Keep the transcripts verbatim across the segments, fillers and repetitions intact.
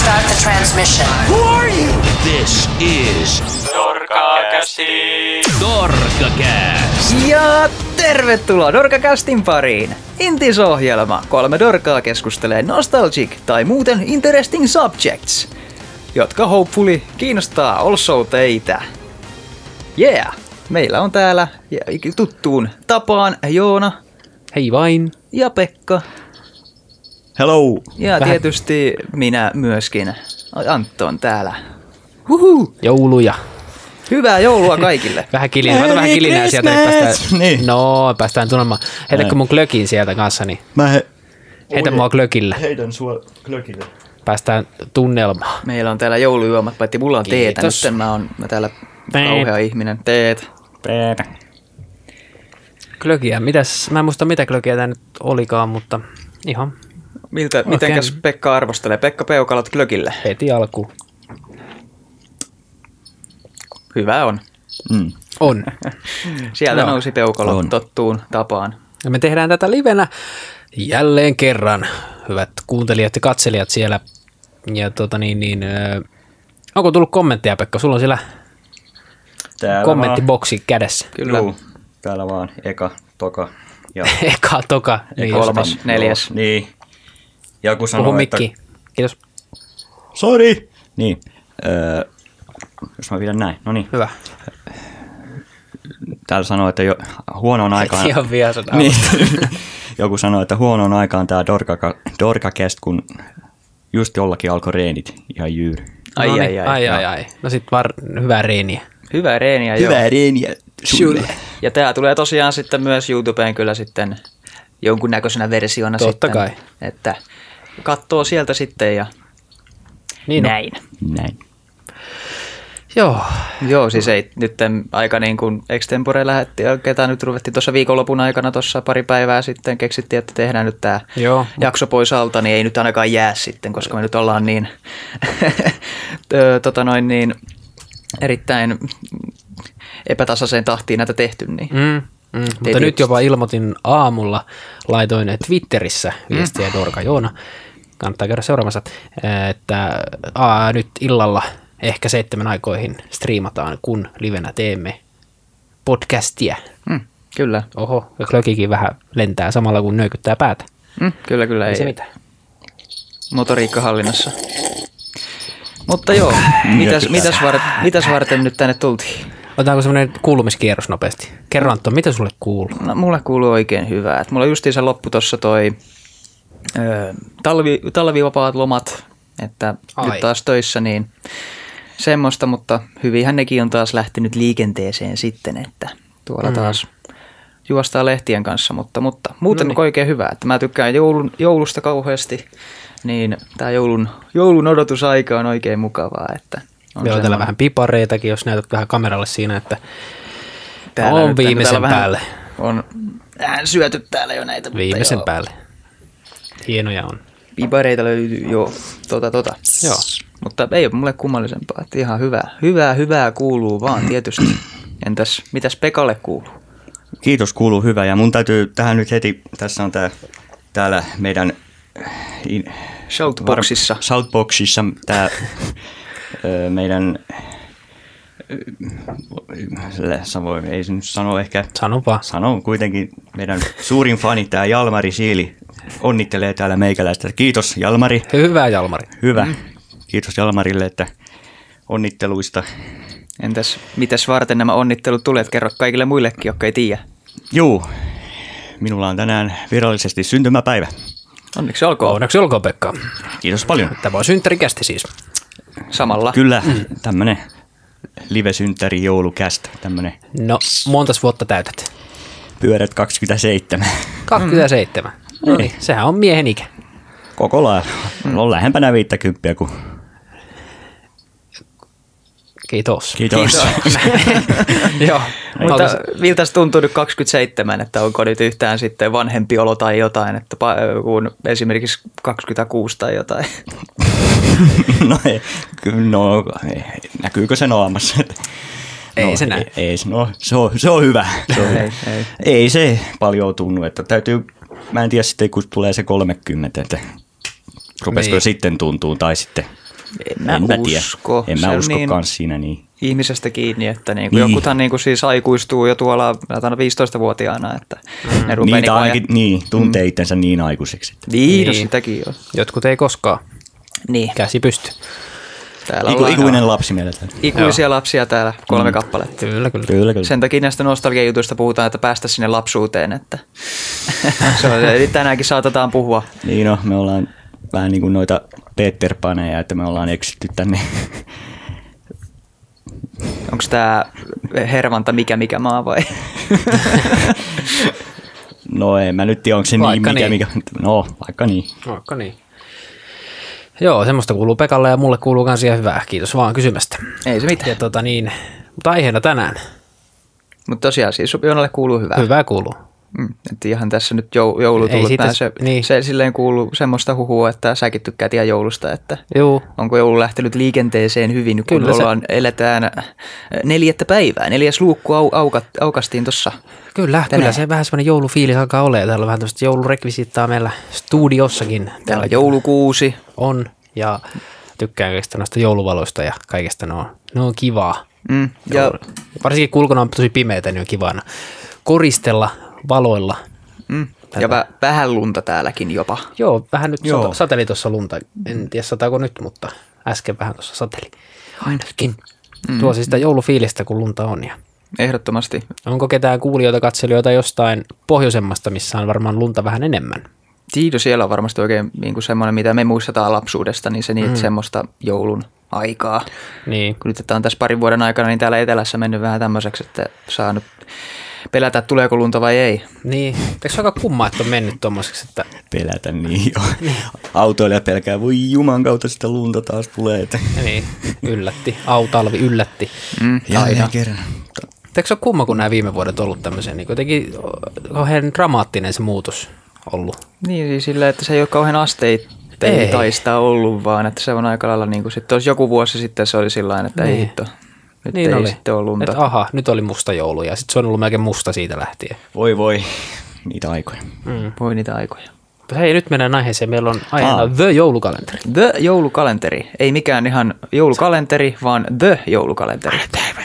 Start the transmission. Who are you? This is Dorkakästi. Dorkacast. Ja tervetuloa Dorkacastin pariin. Intis-ohjelma. Kolme dorkaa keskustelee nostalgic tai muuten interesting subjects, jotka hopefully kiinnostaa also teitä. Yeah! Meillä on täällä tuttuun tapaan Joona. Hei vain. Ja Pekka. Hello. Ja Vähän. tietysti minä myöskin. Antto on täällä. Huhu. Jouluja. Hyvää joulua kaikille. Vähän kilinää. Mä otan vähän Merry kilinää sieltä, niin Christmas! päästään. Niin. No, päästään tunnelmaan. Heitäkö Näin. mun glökin sieltä kanssa, niin Mä he... heitä mua glökillä. Heitän sua glökille. Päästään tunnelmaan. Meillä on täällä joulujuomat, paitsi mulla on teetä. Kiitos. Nyt mä oon mä täällä Teet. kauhea ihminen. Teet. Peetä. Glökiä. Mitäs? Mä en muista mitä glökiä tää nyt olikaan, mutta ihan Miltä, Oikein. mitenkäs Pekka arvostelee? Pekka Peukalot glögille. heti alkuun. Hyvä on. Mm. On. Sieltä Joo. nousi peukalot On. tottuun tapaan. Ja me tehdään tätä livenä jälleen kerran, hyvät kuuntelijat ja katselijat siellä. Ja tota niin, niin ö, onko tullut kommentteja, Pekka? Sulla on siellä Täällä kommenttiboksi kädessä. Kyllä. Juu, täällä vaan eka, toka ja Eka, toka. Niin, kolmas, just. neljäs. Joo, niin. Joku Puhu sanoo, että... mikki. Kiitos. Sori! Niin. Öö, jos mä pidän näin. No niin. Hyvä. Täällä sanoo, että jo huonoon aikaan... Ihan vihaisena. Niin. Joku sanoi, että huonoon aikaan tää Dorka, Dorkacast, kun just jollakin alkoi reenit ihan jyyri. Ai, no, ai, niin. ai, ai, ai, ai. No sit var, hyvää reeniä. Hyvää reeniä, joo. Hyvää reeniä sulle. Ja tää tulee tosiaan sitten myös YouTubeen kyllä sitten jonkunnäköisenä versiona Totta sitten. kai. Että katsoo sieltä sitten ja Niin on. näin. Näin. Joo. Joo, siis ei nyt aika niin kuin extempore lähetti, ketä nyt ruvettiin tuossa viikonlopun aikana tuossa pari päivää sitten, keksittiin, että tehdään nyt tämä Joo. jakso pois alta, niin ei nyt ainakaan jää sitten, koska me nyt ollaan niin, ö, tota noin niin, erittäin epätasaiseen tahtiin näitä tehty. Niin. Mm, mm. Mutta Tietysti. nyt jopa ilmoitin aamulla, laitoin Twitterissä viestiä mm. Dorka Joona, kannattaa käydä seuraamassa, että aa, nyt illalla ehkä seitsemän aikoihin striimataan, kun livenä teemme podcastia. Mm, kyllä, Oho, ja klökikin vähän lentää samalla kun nöykyttää päätä. mm, kyllä, kyllä. Ei, Ei se mitään. Motoriikka hallinnassa. Mutta joo, mitäs, mitäs, varten, mitäs varten nyt tänne tultiin? Otetaanko semmoinen kuulumiskierros nopeasti? Kerro Antto, mitä sulle kuuluu? No, mulle kuuluu oikein hyvää. Et mulla justiinsa loppu tuossa toi ö, talvi, talvivapaat lomat, että Ai. nyt taas töissä niin semmoista, mutta hyvinhän nekin on taas lähtenyt liikenteeseen sitten, että tuolla Mm. taas juostaa lehtien kanssa, mutta, mutta muuten Noniin. oikein hyvää. Että mä tykkään joulun, joulusta kauheasti, niin tää joulun, joulun odotusaika on oikein mukavaa, että on Meillä on täällä semmoinen- vähän pipareitakin, jos näytät vähän kameralle siinä, että täällä on nyt- viimeisen täällä vähän päälle. On vähän syöty täällä jo näitä. mutta Viimeisen joo. päälle. Hienoja on. Pipareita löytyy, joo, tota, tota. Joo. Mutta ei ole mulle kummallisempaa, että ihan hyvää, hyvää, hyvää kuuluu vaan tietysti. Entäs, mitäs Pekalle kuuluu? Kiitos, kuuluu hyvä. Ja mun täytyy tähän nyt heti, tässä on tää, täällä meidän in, Shoutboxissa. Shoutboxissa tää ö, meidän, ö, savo, ei se nyt sano ehkä, Sano vaan. sano kuitenkin meidän suurin fani, tää Jalmari Siili, onnittelee täällä meikäläistä. Kiitos Jalmari, Hyvää Jalmari. hyvä. Mm. Kiitos Jalmarille, että onnitteluista. Entäs mitäs varten nämä onnittelut tulee? Kerro kaikille muillekin, jotka ei tiedä. Juu, minulla on tänään virallisesti syntymäpäivä. Onneksi olkoon. Onneksi olkoon Pekka. Kiitos paljon. Tämä on synttärikästi siis. Samalla. Kyllä, mm. tämmönen live-synttäri joulukästä, tämmönen No, montas vuotta täytät? pyörät kaksikymmentäseitsemän. kaksikymmentäseitsemän. Mm. No niin, sehän on miehen ikä. Koko lailla. Mm. On lähempänä viittäkymppiä kuin... Kiitos. Kiitos. Joo. Mutta Oltais- miltä se tuntuu nyt kaksikymmentäseitsemän, että onko nyt yhtään sitten vanhempi olo tai jotain, että pa- kuin esimerkiksi kaksikymmentäkuusi tai jotain? no, ei, kyllä, no ei, näkyykö se naamassa? Ei no, se näy. Ei, ei, no, se, on, se on hyvä. Se on, Ei, ei. ei se paljon tunnu, että täytyy, mä en tiedä sitten kun tulee se kolmekymmentä, että rupesiko Niin. sitten tuntuu tai sitten En mä en mä tiedä. usko. En Se mä on usko niin kans siinä niin. ihmisestä kiinni, että niinku Niin. jokuthan niinku siis aikuistuu jo tuolla viisitoistavuotiaana, että mm. ne rupeaa Niitä niinku ainakin, niin, tuntee mm. itsensä niin aikuiseksi. Niin, no Niin. sitäkin jo. Jotkut ei koskaan. Niin. Käsi pysty. Täällä Iku, ollaan ikuinen lapsi meillä täällä. ikuisia lapsia täällä, kolme mm. kappaletta. Kyllä, kyllä. Kyllä, kyllä. Sen takia näistä nostalgiajutuista puhutaan, että päästä sinne lapsuuteen, että se on, eli tänäänkin saatetaan puhua. Niin no, me ollaan vähän niin kuin noita Peter Paneja, että me ollaan eksytty tänne. Onko tämä Hervanta mikä mikä maa vai? No en mä nyt tiedä, onko se Vaikka niin, mikä, niin. mikä. No, vaikka niin. Vaikka niin. Joo, semmoista kuuluu Pekalle ja mulle kuuluu kans ihan hyvää. Kiitos vaan kysymästä. Ei se mitään. Ja tota niin, mutta aiheena tänään. Mutta tosiaan siis Joonalle kuuluu hyvää. Hyvää kuuluu. Mm, että ihan tässä nyt jou- joulu Ei tullut siitä- pääse. niin. Se silleen kuuluu semmoista huhua, että säkin tykkäät ihan joulusta, että Juu. onko joulu lähtenyt liikenteeseen hyvin, kun Kyllä se- ollaan, eletään neljättä päivää. Neljäs luukku au, aukat, aukastiin tuossa. Kyllä, Tänään. kyllä se vähän semmoinen joulufiilis alkaa olemaan. Täällä on vähän tämmöistä joulurekvisiittaa meillä studiossakin. Täällä on joulukuusi. On, ja tykkään kaikista noista jouluvaloista ja kaikesta, ne on, ne on kivaa. Mm, ja Ja varsinkin kun ulkona on tosi pimeätä, niin on kivana koristella valoilla. mm, ja vä, vähän lunta täälläkin jopa. Joo, vähän nyt Joo. sata, sateli tuossa lunta. En tiedä sataako nyt, mutta äsken vähän tuossa sateli. Ainakin. Mm. Tuo siis sitä joulufiilistä, kun lunta on. Ja Ehdottomasti. onko ketään kuulijoita, katselijoita jostain pohjoisemmasta, missä on varmaan lunta vähän enemmän? Tiido, siellä on varmasti oikein niin kuin semmoinen, mitä me muistetaan lapsuudesta, niin se niitä mm. semmoista joulun aikaa. Niin. Kun nyt että on tässä parin vuoden aikana, niin täällä etelässä mennyt vähän tämmöiseksi, että saa nyt pelätä, tuleeko lunta vai ei. Niin. Eikö se aika kummaa, että on mennyt tommoseksi, että Pelätä niin jo. Autoilija pelkää, voi juman kautta sitä lunta taas tulee. Että. niin, yllätti. Autalvi yllätti. Mm, Jälleen kerran. Eikö se ole kumma, kun nämä viime vuodet on ollut tämmöisiä? Niin jotenkin kauhean dramaattinen se muutos ollut. Niin, siis sillä, että se ei ole kauhean asteitaista ollut, vaan että se on aika lailla niin kuin sitten olisi joku vuosi sitten se oli sillain, että Niin. ei hitto, nyt Niin ei oli. sitten ole lunta. Että aha, nyt oli musta joulu ja sitten se on ollut melkein musta siitä lähtien. Voi voi, niitä aikoja. Mm. Voi niitä aikoja. Hei, nyt mennään aiheeseen. Meillä on aiheena Aa. The Joulukalenteri. The joulukalenteri. Ei mikään ihan joulukalenteri, vaan The joulukalenteri.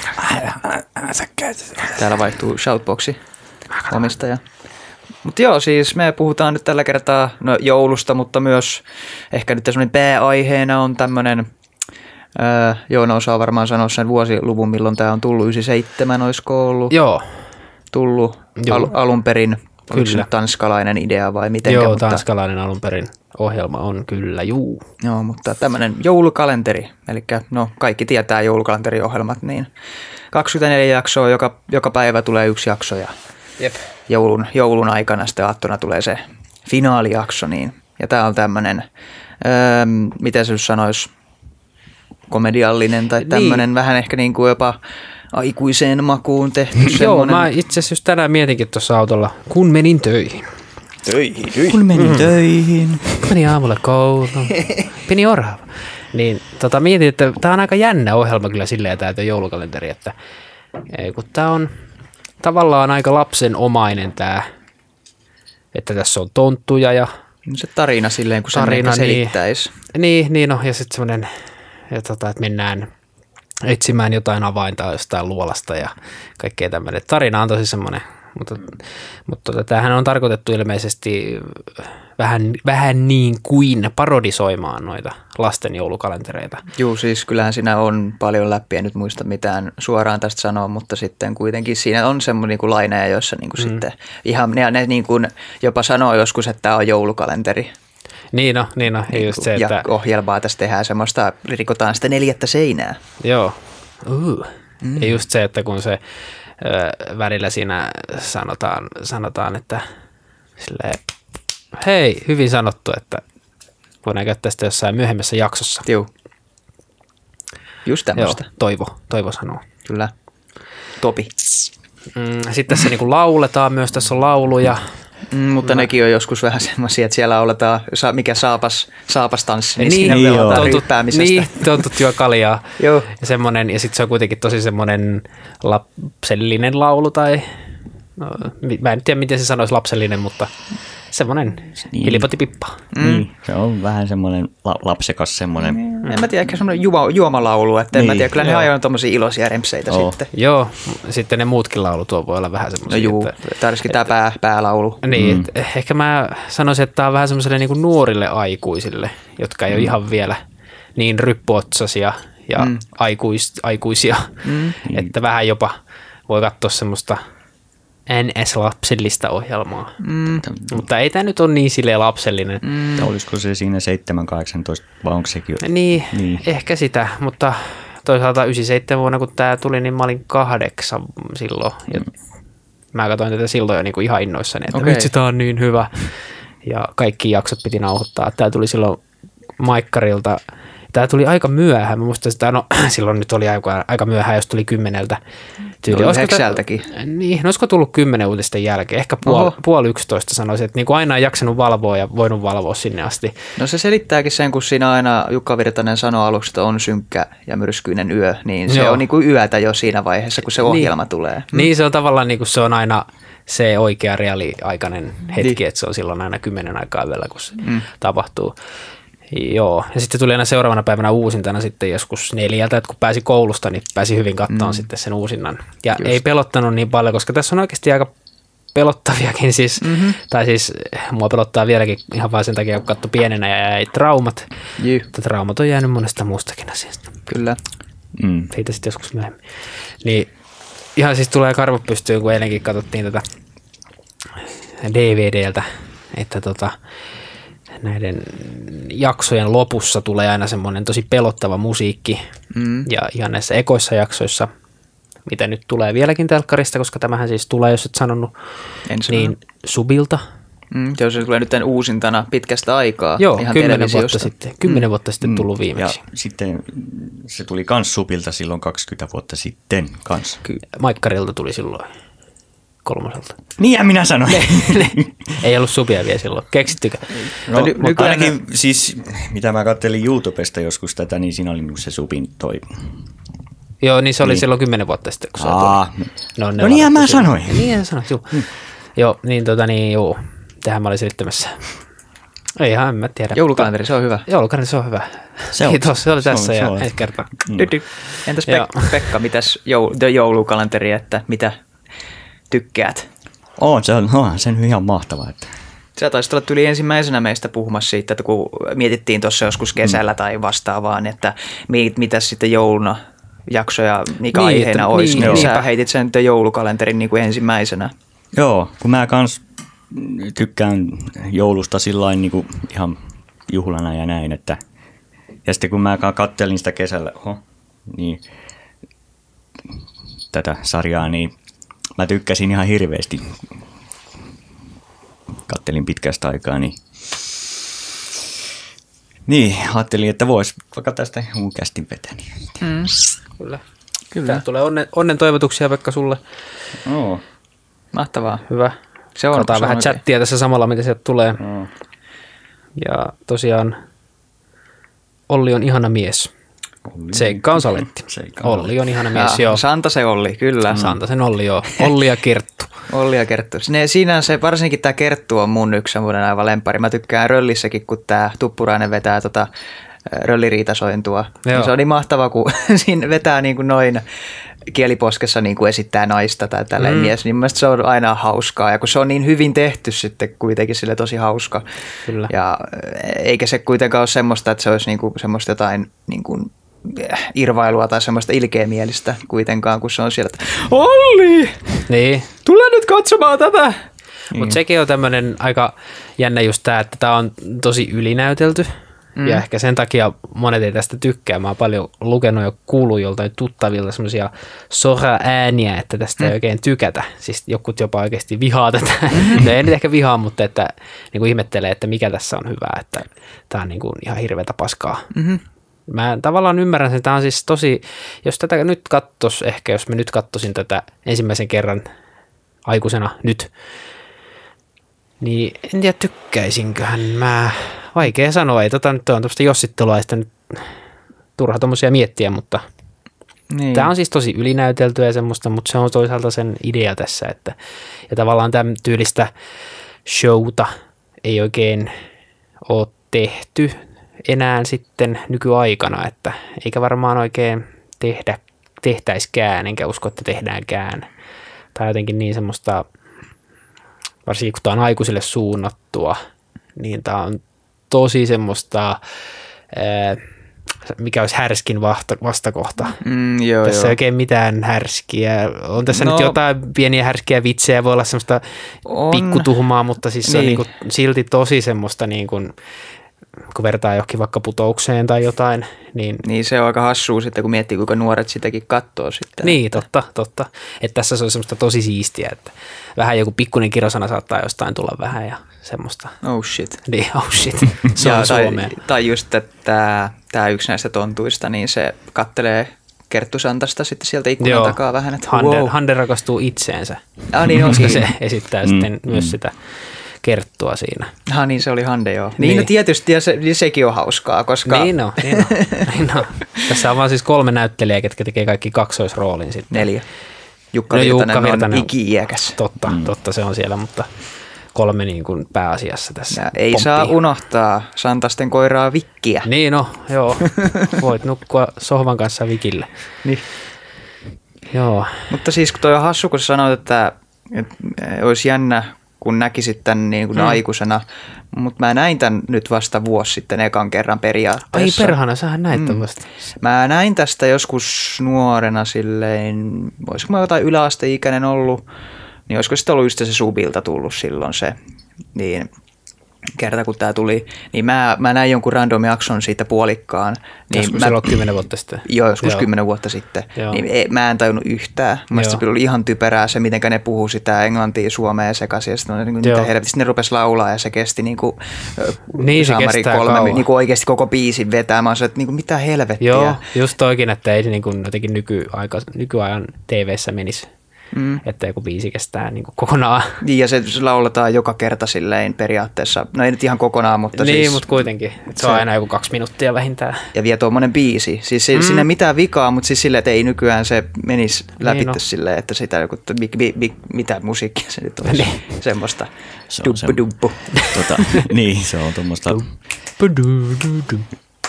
Täällä vaihtuu shoutboxi omistaja. Mutta joo, siis me puhutaan nyt tällä kertaa no, joulusta, mutta myös ehkä nyt semmoinen pääaiheena on tämmöinen, öö, Joona osaa varmaan sanoa sen vuosiluvun, milloin tämä on tullut, yhdeksänkymmentäseitsemän olisiko ollut Joo, tullut Joo. al- alun perin. Oliko se Kyllä. nyt tanskalainen idea vai mitenkä? joo mutta, tanskalainen alun perin ohjelma on kyllä, juu. Joo, mutta tämmöinen joulukalenteri, eli no kaikki tietää joulukalenteriohjelmat, niin kaksikymmentäneljä jaksoa, joka, joka päivä tulee yksi jakso ja Jep. joulun, joulun aikana sitten aattona tulee se finaalijakso, niin, ja tämä on tämmöinen, öö, miten se nyt sanoisi, komediallinen tai tämmöinen Niin. vähän ehkä niin kuin jopa aikuiseen makuun tehty Joo, semmoinen. mä itse asiassa just tänään mietinkin tuossa autolla, kun menin töihin. Töihin. Kun menin mm. töihin. Kun menin aamulla kouluun, pieni orava. Niin tota, mietin, että tämä on aika jännä ohjelma kyllä silleen tämä joulukalenteri, että ei, kun tämä on tavallaan aika lapsenomainen tämä, että tässä on tonttuja ja Se tarina silleen, kun Tarina, sen niin. selittäisi. niin, niin no, ja sitten semmoinen, ja tota, että mennään etsimään jotain avainta jostain luolasta ja kaikkea tämmöinen. Tarina on tosi semmoinen, mutta, mutta tota, tämähän on tarkoitettu ilmeisesti vähän, vähän niin kuin parodisoimaan noita lasten joulukalentereita. Juu, siis kyllähän siinä on paljon läpi, en nyt muista mitään suoraan tästä sanoa, mutta sitten kuitenkin siinä on semmoinen niin kuin laineja, joissa niin kuin mm. sitten ihan ne, ne niin kuin jopa sanoo joskus, että tämä on joulukalenteri. Niin no, niin no, ja just se, ja että ohjelmaa tässä tehdään semmoista, rikotaan sitä neljättä seinää. joo, uh. mm. ja just se, että kun se ö, välillä siinä sanotaan, sanotaan että silleen, hei, hyvin sanottu, että voidaan käyttää sitä jossain myöhemmässä jaksossa. Juu. Just Joo, tämmöistä. Toivo, Toivo sanoo. Kyllä. Topi. Mm, sitten tässä niinku lauletaan myös, tässä on lauluja. Mm, mutta no. nekin on joskus vähän semmoisia, että siellä oletaan, mikä saapas, saapastanssi, niin, Niin, siinä niin velotaan joo. ryyppäämisestä. Niin, tontut juo kaljaa. Joo. Ja semmonen, ja sitten se on kuitenkin tosi semmoinen lapsellinen laulu tai, no, mä en tiedä miten se sanoisi lapsellinen, mutta semmoinen Niin. hilipotipippa. Mm. Niin, se on vähän semmoinen la- lapsekas semmoinen en mä tiedä, ehkä semmoinen juoma, juomalaulu, että en Niin, mä tiedä, kyllä ne joo. ajoin tommosia iloisia rempseitä Oo. sitten. Joo, sitten ne muutkin laulut voi olla vähän No semmoisia. juu, että, tarvitsisikin tää pää, päälaulu. niin, Mm. et ehkä mä sanoisin, että tämä on vähän semmoiselle niin kuin nuorille aikuisille, jotka ei mm. ole ihan vielä niin ryppyotsaisia ja mm. aikuis, aikuisia, mm. että vähän jopa voi katsoa semmoista N S-lapsellista ohjelmaa. Mm. Mutta ei tämä nyt ole niin silleen lapsellinen. Mm. Olisiko se siinä seitsemän kahdeksantoista vai onko sekin? Niin, Niin. ehkä sitä, mutta toisaalta yhdeksänkymmentäseitsemän vuonna, kun tämä tuli, niin mä olin kahdeksan silloin. Ja mä katsoin tätä silloin jo niinku ihan innoissani, että Okei. vitsi, tää on niin hyvä. Ja kaikki jaksot piti nauhoittaa. Tämä tuli silloin Maikkarilta. Tämä tuli aika myöhään. Mä muistan sitä, no silloin nyt oli aika, aika myöhään, jos tuli kymmeneltä. Tyyli. No, Olisiko yhdeksältäkin. tää- Niin, no olisiko tullut kymmenen uutisten jälkeen? Ehkä puoli, Oho. puoli yksitoista sanoisin, että niin kuin aina on jaksanut valvoa ja voinut valvoa sinne asti. No se selittääkin sen, kun siinä aina Jukka Virtanen sanoi aluksi, että on synkkä ja myrskyinen yö, niin se Joo. on niin kuin yötä jo siinä vaiheessa, kun se ohjelma niin. tulee. Niin se on tavallaan niin kuin se on aina se oikea reaaliaikainen hetki, Niin. että se on silloin aina kymmenen aikaa vielä, kun se mm. tapahtuu. Joo, ja sitten tuli aina seuraavana päivänä uusintana sitten joskus neljältä, että kun pääsi koulusta, niin pääsi hyvin katsomaan mm. sitten sen uusinnan. Ja Just. ei pelottanut niin paljon, koska tässä on oikeasti aika pelottaviakin siis, mm-hmm. tai siis mua pelottaa vieläkin ihan vain sen takia, kun katsoi pienenä ja jäi traumat. Jyh, Mutta traumat on jäänyt monesta muustakin asiasta. kyllä. Mm. Siitä sitten joskus myöhemmin. Niin ihan siis tulee karvot pystyyn, kun eilenkin katsottiin tätä D V D:ltä, että tota, näiden jaksojen lopussa tulee aina semmoinen tosi pelottava musiikki. Mm. Ja ihan näissä ekoissa jaksoissa, mitä nyt tulee vieläkin telkkarista, koska tämähän siis tulee, jos et sanonut, En sanonut. niin Subilta. Mm, jos se tulee nyt tämän uusintana pitkästä aikaa. Joo, ihan kymmenen televisiosta. vuotta sitten, kymmenen vuotta sitten tullut Ja viimeksi. sitten se tuli kans Supilta silloin kaksikymmentä vuotta sitten kans. Maikkarilta tuli silloin kolmoselta. Niin minä sanoin. Ei ollut Subia vielä silloin. Keksittykö? No, ny- mutta nykyään- ainakin siis, mitä mä kattelin YouTubesta joskus tätä, niin siinä oli niinku se Supin toi. Joo, niin se oli Niin. silloin kymmenen vuotta sitten, kun se Aa, tuli. No, ne no niinhän mä ladattu sanoin. silloin. Niinhän sä sanoit, juu. Hmm. Joo, niin tota niin, juu. Tähän mä olin selittämässä. Ei ihan, en mä tiedä. Joulukalenteri, se on hyvä. Joulukalenteri, se on hyvä. Se on. Kiitos, se oli Se on- tässä se ja on. ensi kertaa. Mm. Dydy. Entäs Joo. Pekka, Pekka mitäs jou, the joulukalenteri, että mitä tykkäät? On, se on, on sen ihan mahtavaa. Että. Sä taisit olla tyyli ensimmäisenä meistä puhumassa siitä, että kun mietittiin tuossa joskus kesällä mm. tai vastaavaan, että mit, mitä sitten jouluna jaksoja mikä Niin, aiheena että- olisi, niin, niin, niin sä niinpä. heitit sen the joulukalenterin niin kuin ensimmäisenä. Joo, kun mä kans tykkään joulusta sillain niin kuin ihan juhlana ja näin, että ja sitten kun mä kattelin sitä kesällä, oho, niin tätä sarjaa, niin mä tykkäsin ihan hirveästi. Kattelin pitkästä aikaa, niin niin, ajattelin, että vois vaikka tästä mun kästin vetä. Mm. Kyllä. Kyllä. Tää tulee onnen, onnen toivotuksia, Pekka, sulle. Oo. Mahtavaa. Hyvä. Se on, Katsotaan se on vähän oikein. chattia tässä samalla, mitä sieltä tulee. Oo. Ja tosiaan Olli on ihana mies. Olli. Seikka on saletti. Seikka on Olli on ihana mies, Jaa, joo. Santa se Olli, kyllä. Santasen Olli, joo. Olli ja Kerttu. Olli ja Kerttu. Ne, siinä se, varsinkin tämä Kerttu on mun yksi semmoinen aivan lempari. Mä tykkään Röllissäkin, kun tämä Tuppurainen vetää tota rölliriitasointua. Joo. Se on niin mahtava, kun siinä vetää niin kuin noin kieliposkessa niin kuin esittää naista tai tällainen mm. mies, niin mielestäni se on aina hauskaa. Ja kun se on niin hyvin tehty sitten kuitenkin sille tosi hauska. Kyllä. Ja eikä se kuitenkaan ole semmoista, että se olisi niin kuin semmoista jotain niin kuin irvailua tai semmoista ilkeämielistä kuitenkaan, kun se on siellä, että Olli, Niin. tule nyt katsomaan tätä. Mutta sekin on tämmöinen aika jännä just tämä, että tämä on tosi ylinäytelty. Mm. Ja ehkä sen takia monet ei tästä tykkää. Mä oon paljon lukenut ja kuullut joltain tuttavilta semmoisia sora-ääniä, että tästä mm. ei oikein tykätä. Siis jokut jopa oikeasti vihaa tätä. Mm-hmm. No ei nyt ehkä vihaa, mutta että niin kuin ihmettelee, että mikä tässä on hyvää. Että tämä on niin kuin ihan hirveätä paskaa. Mm-hmm. Mä tavallaan ymmärrän sen. Tämä on siis tosi, jos tätä nyt kattos, ehkä jos mä nyt kattosin tätä ensimmäisen kerran aikuisena nyt, niin en tiedä tykkäisinköhän mä. Vaikea sanoa, ei tota nyt on tämmöistä jossittelua, ei sitä nyt turha tommosia miettiä, mutta Niin. tämä on siis tosi ylinäyteltyä ja semmoista, mutta se on toisaalta sen idea tässä, että ja tavallaan tämän tyylistä showta ei oikein ole tehty enää sitten nykyaikana, että eikä varmaan oikein tehdä, tehtäiskään, enkä usko, että tehdäänkään. Tai jotenkin niin semmoista, varsinkin kun tämä on aikuisille suunnattua, niin tämä on tosi semmoista, ää, mikä olisi härskin vastakohta. Mm, joo, tässä joo. ei oikein mitään härskiä. On tässä No, nyt jotain pieniä härskiä vitsejä, voi olla semmoista on. pikkutuhmaa, mutta siis se Niin. on niin kuin silti tosi semmoista, niin kuin, kun vertaa johonkin vaikka putoukseen tai jotain, niin Niin se on aika hassua sitten, kun miettii, kuinka nuoret sitäkin katsoo sitten. niin, totta, totta. Että tässä se on semmoista tosi siistiä, että vähän joku pikkuinen kirosana saattaa jostain tulla vähän ja semmoista. Oh shit. Niin, oh shit, se Ja on tai, Suomea. tai just, että tämä yksi näistä tontuista, niin se kattelee Kerttu Santasta sitten sieltä ikkunan Joo, takaa vähän, että Hande, wow. Hande rakastuu itseensä, Ah, niin koska onkin. se esittää mm, sitten mm. myös sitä Kerttua siinä. Ah, niin se oli Hande, joo. Niin, Niin. no tietysti, ja se, niin sekin on hauskaa, koska Niin on, niin on, niin on. Tässä on vaan siis kolme näyttelijää, ketkä tekee kaikki kaksoisroolin sitten. neljä. Jukka No, Virtanen, Jukka Virtanen on on- iki-iäkäs. Totta, mm. totta se on siellä, mutta kolme niin kuin pääasiassa tässä Ja ei pomppii. saa unohtaa Santasten koiraa Vikkiä. Niin no, joo. Voit nukkua sohvan kanssa Vikille. Niin. Joo. Mutta siis kun toi on hassu, kun sä sanoit, että, että olisi jännä, kun näkisit tämän niin kuin Mm. aikuisena, mutta mä näin tämän nyt vasta vuosi sitten ekan kerran Ai periaatteessa. perhana, sähän näit mm. vasta. Mä näin tästä joskus nuorena silleen, olisiko mä jotain yläasteikäinen ollut, niin olisiko sitten ollut just se Subilta tullut silloin se, niin kerta kun tää tuli, niin mä, mä näin jonkun random jakson siitä puolikkaan. Niin Joskus mä, silloin kymmenen vuotta sitten. Joo, joskus Joo. kymmenen vuotta sitten. Joo. Niin ei, mä en tajunnut yhtään. Mielestäni se Joo. oli ihan typerää se, miten ne puhuu sitä englantia, suomea sekaisin. Ja sitten niin Joo. mitä helvetistä ne rupesi laulaa ja se kesti niin kuin, Niin, se kestää kauan. niin kuin oikeasti koko biisin vetää. Mä oon että niin kuin, mitä helvettiä. Joo, just toikin, että ei se niin kuin jotenkin nykyaika, nykyajan T V:ssä menisi. Mm. Että joku biisi kestää niin kuin kokonaan. Niin, ja se lauletaan joka kerta silleen periaatteessa. No ei nyt ihan kokonaan, mutta niin, siis... mutta kuitenkin. Se, se on aina joku kaksi minuuttia vähintään. Ja vielä tuommoinen biisi. Siis mm. siinä ei mitään vikaa, mutta siis silleen, että ei nykyään se menisi läpi Niin, no. silleen, että sitä joku, bi, bi, bi, mitä musiikkia se nyt olisi. Niin. Semmoista Se on dubbu dubbu. Tota, niin, se on tuommoista... Pudu-du-du.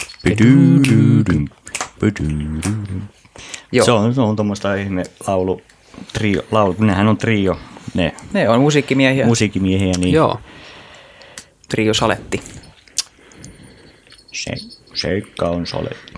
Pydydydym, pydydydym. Joo. Se on, se on tuommoista ihme laulu, trio, laulu, kun nehän on trio, ne Ne on musiikkimiehiä. musiikkimiehiä, niin Joo. Trio Saletti. se, seikka on soletti.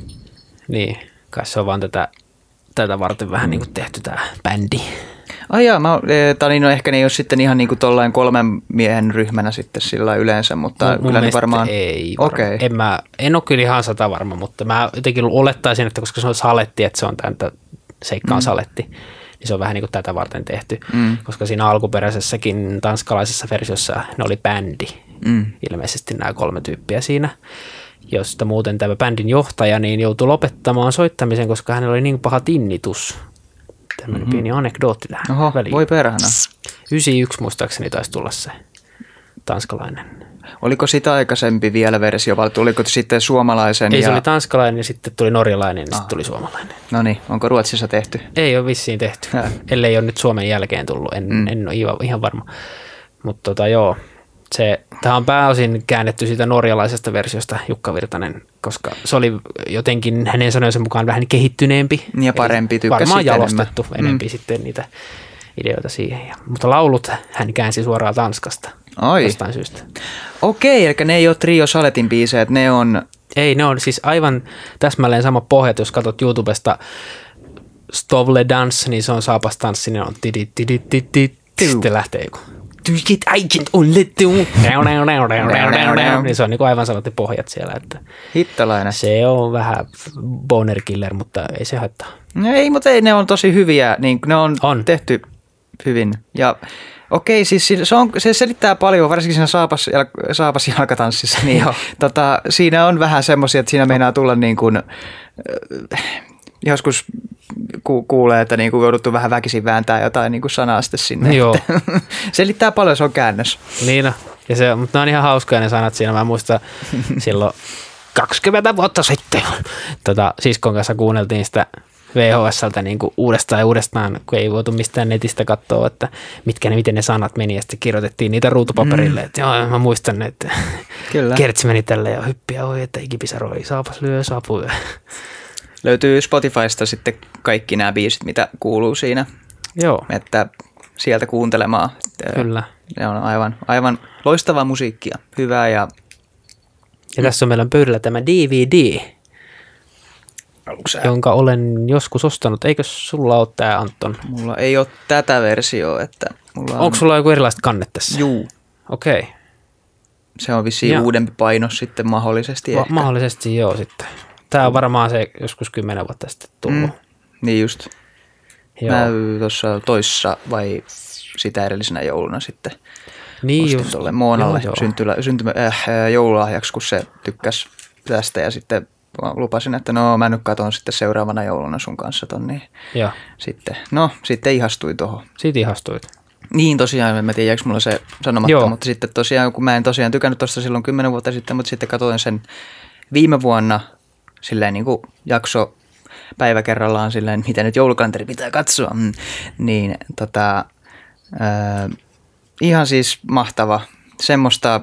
Niin, kai se on vaan tätä, tätä varten vähän niin kuin tehty tämä bändi. Ai jaa, mä, e, tää oli, no ehkä ne ei ole sitten ihan niin kuin tollain kolmen miehen ryhmänä sitten sillä yleensä, mutta Mun kyllä ne mielestä varmaan... ei varmaan. Okei. En, mä, en ole kyllä ihan sata varma, mutta mä jotenkin olettaisin, että koska se on saletti, että se on tämän seikkaan mm. saletti, niin se on vähän niin kuin tätä varten tehty. Mm. Koska siinä alkuperäisessäkin tanskalaisessa versiossa ne oli bändi. Mm. Ilmeisesti nämä kolme tyyppiä siinä. Josta muuten tämä bändin johtaja niin joutui lopettamaan soittamisen, koska hänellä oli niin paha tinnitus. Tämmöinen mm-hmm. pieni anekdootti tähän Oho, väliin. voi perhana. yhdeksänkymmentäyksi muistaakseni taisi tulla se tanskalainen. Oliko sitä aikaisempi vielä versio, vai tuliko sitten suomalaisen? Ei, ja... se oli tanskalainen ja sitten tuli norjalainen ja sitten tuli suomalainen. No niin, onko Ruotsissa tehty? Ei ole vissiin tehty, Hä. ellei ole nyt Suomen jälkeen tullut, en, mm. en ole ihan, ihan varma. Mutta tota joo, se, tämä on pääosin käännetty siitä norjalaisesta versiosta Jukka Virtanen, koska se oli jotenkin hänen sanojensa mukaan vähän kehittyneempi. Ja parempi, Eli tykkäsi varmaan siitä jalostettu enemmän. enempi Mm. sitten niitä ideoita siihen. Ja, mutta laulut hän käänsi suoraan Tanskasta Ai. jostain syystä. Okei, eli ne ei ole Trio Saletin biisejä, että ne on... Ei, ne on siis aivan täsmälleen sama pohjat, jos katsot YouTubesta Stovle Dance, niin se on saapastanssi, ne on tidi tidi tidi sitten lähtee joku. Tykit äikint on lettu. Niin se on niin kuin aivan sanottu pohjat siellä, että Hittalainen. se on vähän boner killer, mutta ei se haittaa. No ei, mutta ei, ne on tosi hyviä, niin ne on, On. tehty hyvin. Ja okei, siis se, on, se selittää paljon, varsinkin siinä saapas, saapas jalkatanssissa, niin tota, siinä on vähän semmoisia, että siinä meinaa tulla niin kuin, äh, joskus ku, kuulee, että niin kuin jouduttu vähän väkisin vääntää jotain niin kuin sanaa sitten sinne. Joo. Selittää paljon, se on käännös. Niin no, ja se, mutta ne on ihan hauskoja ne sanat siinä. Mä muistan silloin kaksikymmentä vuotta sitten. Tota, siskon kanssa kuunneltiin sitä V H S:ltä niin kuin uudestaan ja uudestaan, kun ei voitu mistään netistä katsoa, että mitkä ne, miten ne sanat meni, ja sitten kirjoitettiin niitä ruutupaperille, mm. että joo, mä muistan, että Kyllä. Kertsi meni tälle ja hyppiä, oi, että ikipisaroi, saapas lyö, saapuu. Löytyy Spotifysta sitten kaikki nämä biisit, mitä kuuluu siinä, Joo. että sieltä kuuntelemaan. Kyllä. Ne on aivan, aivan loistavaa musiikkia, hyvää ja... Ja tässä on meillä pöydällä tämä D V D, jonka olen joskus ostanut. Eikö sulla ole tämä, Anton? Mulla ei ole tätä versiota. Että mulla on... Onko sulla joku erilaiset kannet tässä? Juu. Okei. Okay. Se on vissiin ja. uudempi painos sitten mahdollisesti Va- ehkä. Mahdollisesti joo sitten. Tämä on varmaan se joskus kymmenen vuotta sitten tullut. Mm, niin just. Joo. Mä tuossa toissa vai sitä edellisenä jouluna sitten niin ostin just. tuolle Moonalle syntylä, syntymä, äh, joululahjaksi, kun se tykkäsi tästä ja sitten lupasin, että no mä nyt katon sitten seuraavana jouluna sun kanssa ton, niin ja. sitten, no sitten ihastui tuohon. Siitä ihastuit. Niin tosiaan, en mä tiedä, jääkö mulla se sanomatta, Joo. mutta sitten tosiaan, kun mä en tosiaan tykännyt tuosta silloin kymmenen vuotta sitten, mutta sitten katsoin sen viime vuonna silleen niin kuin jakso päivä kerrallaan silleen, mitä nyt joulukanteri pitää katsoa, mm, niin tota, äh, ihan siis mahtava, semmoista,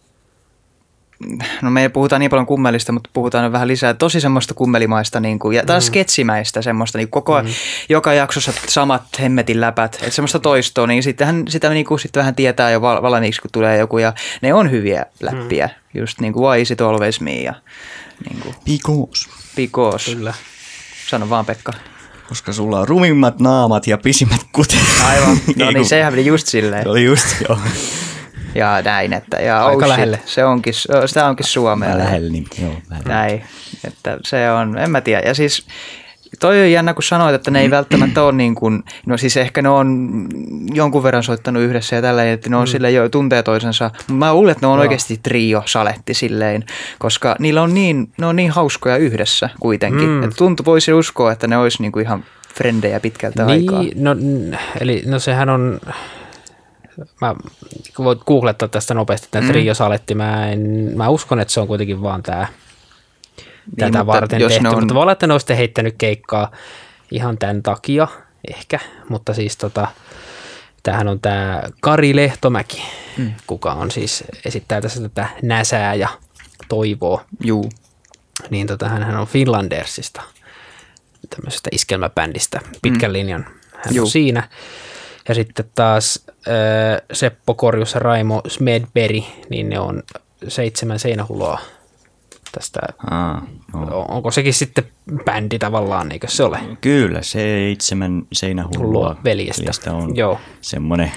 no me ei puhuta niin paljon kummelista, mutta puhutaan vähän lisää, tosi semmoista kummelimaista niin kuin, ja taas mm. sketsimäistä semmoista, niin koko, mm. joka jaksossa samat hemmetin läpät, että semmoista toistoa, niin sittenhän sitä niin kuin, sitten vähän tietää jo val- valmiiksi, kun tulee joku, ja ne on hyviä läppiä, mm. just niin kuin Why Is It Always Me, ja niin kuin, Because. Because. Kyllä. Sano vaan, Pekka. Koska sulla on rumimmat naamat ja pisimmät kuteet. Aivan, no niin sehän meni just silleen. Se oli just, joo. Ja näin, että ja aika oh lähelle. Shit, se onkin, sitä onkin Suomea. Lähelle, niin joo. Lähelle. Näin, että se on, en mä tiedä. Ja siis toi on jännä, kun sanoit, että ne ei välttämättä ole niin kuin, no siis ehkä ne on jonkun verran soittanut yhdessä ja tällä, että ne on mm. silleen jo tuntee toisensa. Mä luulen, että ne on joo. oikeasti trio, saletti silleen, koska niillä on niin, ne on niin hauskoja yhdessä kuitenkin. Mm. Että tuntuu, voisi uskoa, että ne olisi niin kuin ihan frendejä pitkältä niin, aikaa. No, eli no sehän on... Mä voit googlettaa tästä nopeasti tämä mm. trio saletti. Mä, en, mä uskon, että se on kuitenkin vaan tämä niin, tätä varten tehty. On... Mutta voi olla, että ne olisitte heittänyt keikkaa ihan tämän takia ehkä. Mutta siis tota, tämähän on tämä Kari Lehtomäki, mm. kuka on siis esittää tässä tätä näsää ja toivoa. Juu. Niin tota, hän on Finlandersista, tämmöisestä iskelmäbändistä, pitkän mm. linjan. Hän Juu. on siinä. Ja sitten taas äh, Seppo Korjus ja Raimo Smedberg, niin ne on seitsemän seinähuloa tästä. Aa, no. Onko sekin sitten bändi tavallaan, eikö se ole? Kyllä, seitsemän seinähuloa veljestä on Joo. semmoinen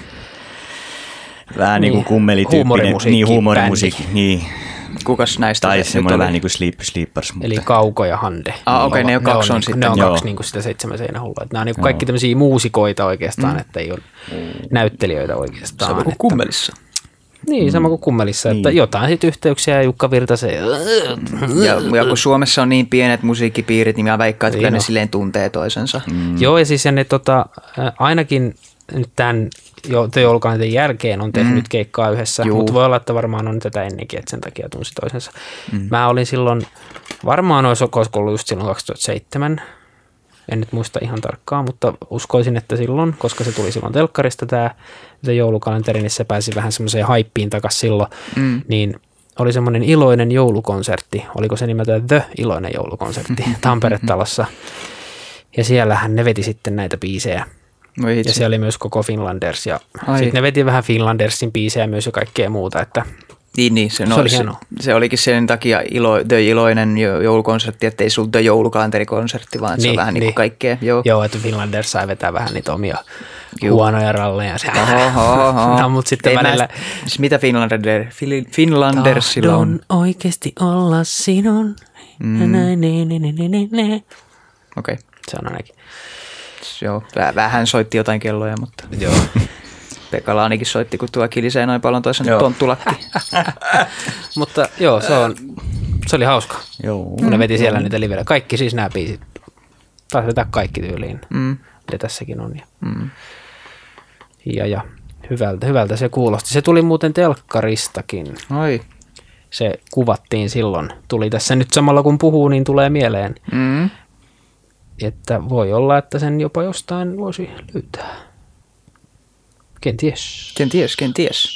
vähän niin, niin kuin kummelityyppinen. Huumorimusiikki. Niin, huumorimusiikki. Niin. Kukas näistä? Tai semmoinen vähän niin kuin Sleep Sleepers. Mutta... Eli Kauko ja Hande. Ah, okei, okay, ne on kaksi on, on sitten. Ne on Joo. kaksi niin kuin sitä seitsemän seinähullua. Nämä on niin kaikki tämmöisiä muusikoita oikeastaan, mm. että ei ole näyttelijöitä oikeastaan. Sama kuin kummelissa. Niin, sama kuin kummelissa, että niin. jotain sitten yhteyksiä Jukka Virtasen. Ja, ja kun Suomessa on niin pienet musiikkipiirit, niin mä väikkaan, että kyllä ne silleen tuntee toisensa. Mm. Joo, ja siis ja ne tota, ainakin nyt tämän joulukalenterin jälkeen on tehnyt mm. keikkaa yhdessä, Juu. mutta voi olla, että varmaan on tätä ennenkin, että sen takia tunsi toisensa. Mm. Mä olin silloin, varmaan olisi ollut just silloin kaksituhattaseitsemän, en nyt muista ihan tarkkaan, mutta uskoisin, että silloin, koska se tuli silloin telkkarista tämä joulukalenteri, niin se pääsi vähän semmoiseen haippiin takaisin silloin, mm. niin oli semmoinen iloinen joulukonsertti, oliko se nimeltään The Iloinen joulukonsertti Tampere-talossa, ja siellähän ne veti sitten näitä biisejä. No ja siellä oli myös koko Finlanders ja sitten ne veti vähän Finlandersin biisejä myös ja kaikkea muuta, että niin, niin se, no, se oli se, hienoa. Se olikin sen takia ilo, The Iloinen joulukonsertti, ettei sulla The joulukalenterikonsertti, vaan niin, se on vähän niin, niin kuin kaikkea. Joo. Joo, että Finlanders sai vetää vähän niitä omia Juu. huonoja ralleja. Oho, oho. No, mutta sitten Ei välillä... Mä, siis mitä Finlander, Finlandersilla on? Tahdon oikeasti olla sinun. Mm. Okei. Okay. Se on ainakin. Joo, vähän soitti jotain kelloja, mutta joo. Pekka Laanikin soitti, kun tuo kilisee noin paljon toisen tonttulakki. Mutta joo, se, on, se oli hauska. Joo. Kun ne veti siellä mm. niitä livellä. Kaikki siis nämä biisit. Taisi vetää kaikki tyyliin. Mm. Ja tässäkin on. Ja, mm. ja, ja hyvältä, hyvältä se kuulosti. Se tuli muuten telkkaristakin. Oi. Se kuvattiin silloin. Tuli tässä nyt samalla kun puhuu, niin tulee mieleen. Mm. että voi olla, että sen jopa jostain voisi löytää. Kenties. Kenties, kenties.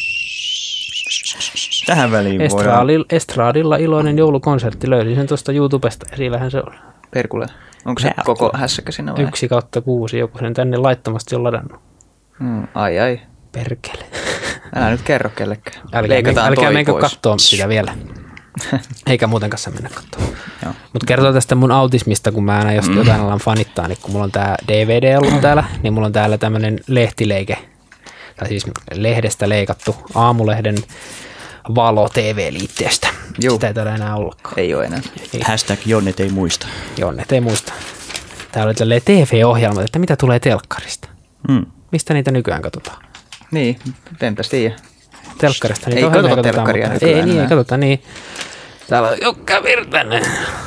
Tähän väliin voidaan. Estradilla, Estradilla iloinen joulukonsertti, löysin sen tuosta YouTubesta ja siellähän se on. Perkule. Onko se Perkule. koko hässäkä siinä vai? Yksi kautta kuusi, joku sen tänne laittomasti on ladannut. Mm, ai ai. Perkele. Älä nyt kerro kellekään. Älkää, men, älkää menkö pois. katsoa sitä vielä. Eikä muuten kanssa mennä katsomaan. Joo. Mutta kertoo tästä mun autismista, kun mä aina jos mm. jotain alan fanittaa, niin kun mulla on tää D V D ollut täällä, niin mulla on täällä tämmönen lehtileike, tai siis lehdestä leikattu Aamulehden Valo T V-liitteestä. Juu. Sitä ei täällä enää ollutkaan. Ei ole enää. Hashtag Jonnet ei muista. Jonnet ei muista. Täällä oli tälleen T V-ohjelmat, että mitä tulee telkkarista. Hmm. Mistä niitä nykyään katsotaan? Niin, enpäs tiedä. Telkkarista niitä Ei ohjelmia katsota katsotaan, telkkaria mutta- nykyään Ei, niin ei enää. katsota, niin. Täällä on Jukka Virtanen.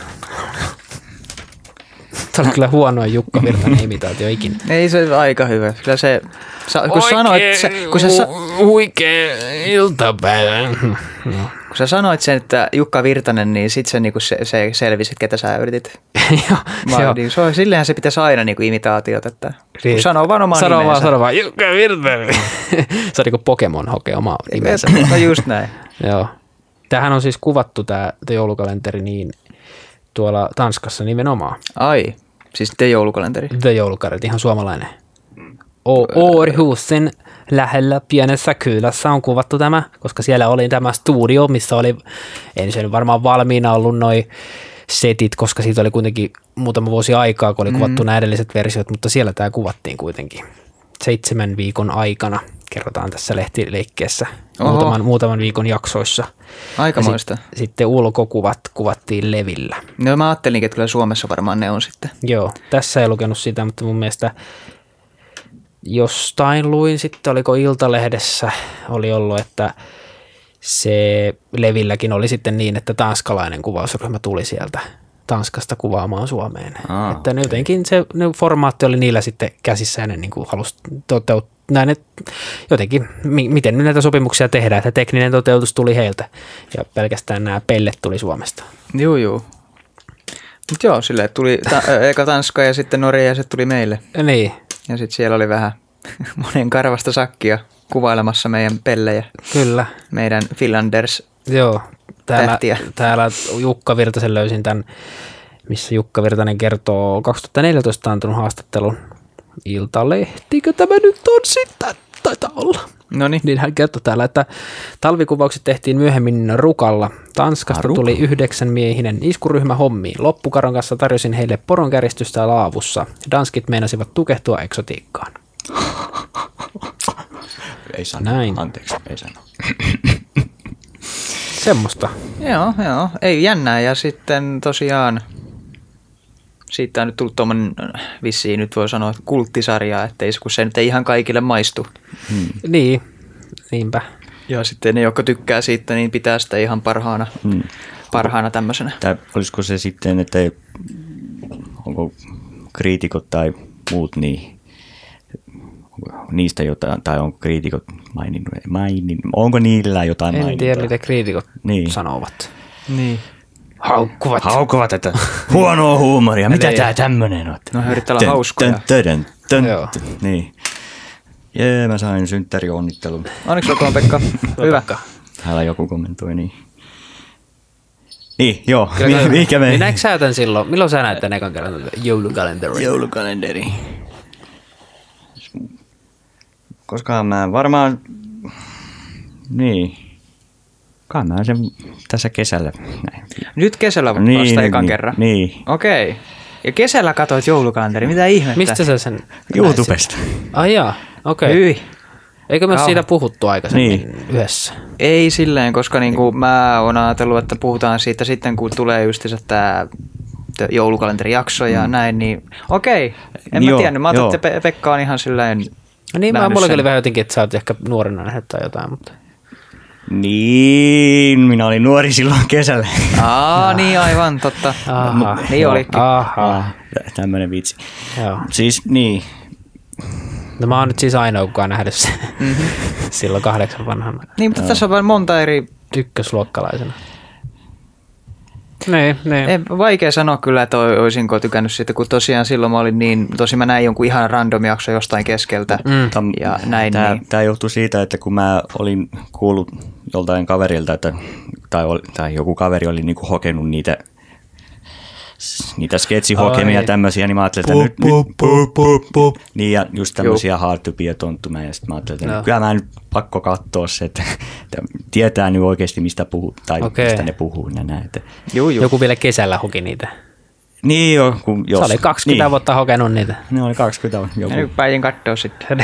Tämä oli kyllä huonoin Jukka Virtanen imitaatio ikinä. Ei se aika hyvä. Kyllä se, sa, kun sanoit, se, kun, sä, sa- Huikea iltapäivä. No. kun sä sanoit sen, että Jukka Virtanen, niin sit se, niinku se, se selvisi, että ketä sä yritit. Joo, Mä, joo. niin, se on, silleenhän se pitäisi aina niinku imitaatiot, että Niin. kun sanoo vaan oman Sano vaan, nimensä. sano vaan, Jukka Virtanen. Se on niin kuin Pokemon hokee omaa nimensä. No just näin. Joo. Tämähän on siis kuvattu tämä joulukalenteri niin tuolla Tanskassa nimenomaan. Ai, siis te joulukalenteri. The joulukalenteri, ihan suomalainen. Århusen lähellä pienessä kylässä on kuvattu tämä, koska siellä oli tämä studio, missä oli ensin varmaan valmiina ollut noi setit, koska siitä oli kuitenkin muutama vuosi aikaa, kun oli kuvattu nämä edelliset versiot, mutta siellä tämä kuvattiin kuitenkin seitsemän viikon aikana, kerrotaan tässä lehtileikkeessä, Oho. muutaman, muutaman viikon jaksoissa. Aikamoista. Ja sit, sitten ulkokuvat kuvattiin levillä. No mä ajattelin, että kyllä Suomessa varmaan ne on sitten. Joo, tässä ei lukenut sitä, mutta mun mielestä jostain luin sitten, oliko Iltalehdessä, oli ollut, että se levilläkin oli sitten niin, että tanskalainen kuvausryhmä tuli sieltä Tanskasta kuvaamaan Suomeen. Aa, että ne jotenkin se ne formaatti oli niillä sitten käsissä ja ne niin kuin halusi toteuttaa. Näin, että jotenkin, mi- miten nyt näitä sopimuksia tehdään, että tekninen toteutus tuli heiltä ja pelkästään nämä pellet tuli Suomesta. Juu, juu. Mut joo, silleen tuli ta- eka Tanska ja sitten Norja ja sitten tuli meille. Niin, Ja sitten siellä oli vähän monen karvasta sakkia kuvailemassa meidän pellejä, kyllä. meidän Finlanders. Joo, täällä, Tähtiä. täällä Jukka Virtasen löysin tämän, missä Jukka Virtanen kertoo kaksituhattaneljätoista antanut haastattelun. Iltalehtikö tämä nyt on sitten? Taitaa olla. Noniin. Niin hän kertoi täällä, että talvikuvaukset tehtiin myöhemmin Rukalla. Tanskasta Ah, Ruka. tuli yhdeksän miehinen iskuryhmä hommiin. Loppukaron kanssa tarjosin heille poronkäristystä laavussa. Danskit meinasivat tukehtua eksotiikkaan. Ei sano. Näin. Anteeksi, ei sano. Semmosta. Joo, joo. Ei jännää. Ja sitten tosiaan siitä on nyt tullut tuommoinen vissiin nyt voi sanoa kulttisarja, että ei, kun se nyt ei ihan kaikille maistu. Niin, niinpä. Ja sitten ne, jotka tykkää siitä, niin pitää sitä ihan parhaana, Hmm. parhaana tämmöisenä. Tai olisiko se sitten, että ei- onko kriitikot tai muut niin, onko niistä jotain, tai onko kriitikot maininnut, mainin, onko niillä jotain En mainintaa? tiedä, mitä kriitikot Niin. sanovat. Niin. Haukkuvat. Haukuvat, että huonoa huumoria, mitä Niin. tää tämmönen on? No he yrittää olla hauskoja. Tön, tön, tön, Joo. tön. Niin. Jee, mä sain synttärionnittelun. Onneksi olkoon Pekka. Hyvä. Täällä joku kommentoi niin. Niin, joo. Kyllä, Mi- mikä me... Niin näetkö sä tän silloin? Milloin sä näet tän ekan kerran joulukalenteri? Joulukalenteri. Koska mä varmaan... Niin. Kai mä sen tässä kesällä näin. Nyt kesällä vasta Niin, ekan niin, kerran. Niin. Okei. Ja kesällä katsoit joulukalenteri. Mitä ihmettä? Mistä sä sen YouTubesta. Ai jaa, okei. Okay. Hyi. Eikö me ole Kauan. siitä puhuttu aikaisemmin Niin. yhdessä? Ei silleen, koska niinku mä oon ajatellut, että puhutaan siitä sitten, kun tulee justiinsa tää tää joulukalenterijakso ja näin, niin okei. En Joo, mä tiennyt. Mä ajattelin, joo. että Pe- Pekka on ihan silleen No niin, mä nähnyt mullakin sen. oli vähän jotenkin, että sä oot ehkä nuorena nähnyt tai jotain, mutta... Niin, minä olin nuori silloin kesällä. Aa, niin aivan, totta. Aha. Niin olikin. Aha. Tämmönen vitsi. Joo. Siis niin, No mä oon nyt siis ainoa, kuka on nähnyt sen Mhm. silloin kahdeksan vanhana Niin, mutta tässä on vain monta eri... ykkösluokkalaisena. Niin, niin. Ei, vaikea sanoa kyllä, että olisinko tykännyt siitä, kun tosiaan silloin mä olin niin, tosi mä näin jonkun ihan random jakso jostain keskeltä Mm. ja näin. Tämä, niin. tämä johtui siitä, että kun mä olin kuullut joltain kaverilta, että, tai, oli, tai joku kaveri oli niinku hokenut niitä, niitä sketsihokemia Ai. tämmöisiä, niin mä ajattelin, että nyt, nyt pu, pu, pu. Niin ja just tämmöisiä hard to be ja tonttuja, ja sitten mä ajattelin, että No. kyllä mä nyt pakko katsoa se, että, että tietää nyt oikeasti mistä puhuu, tai Okei. mistä ne puhuu ja näin. Että, Juu, juu. Joku vielä kesällä hoki niitä. niin jo, kun jos... Se oli kaksikymmentä niin, vuotta hokenut niitä. Ne oli kaksikymmentä joku. Ja nyt päin katsoa sitten.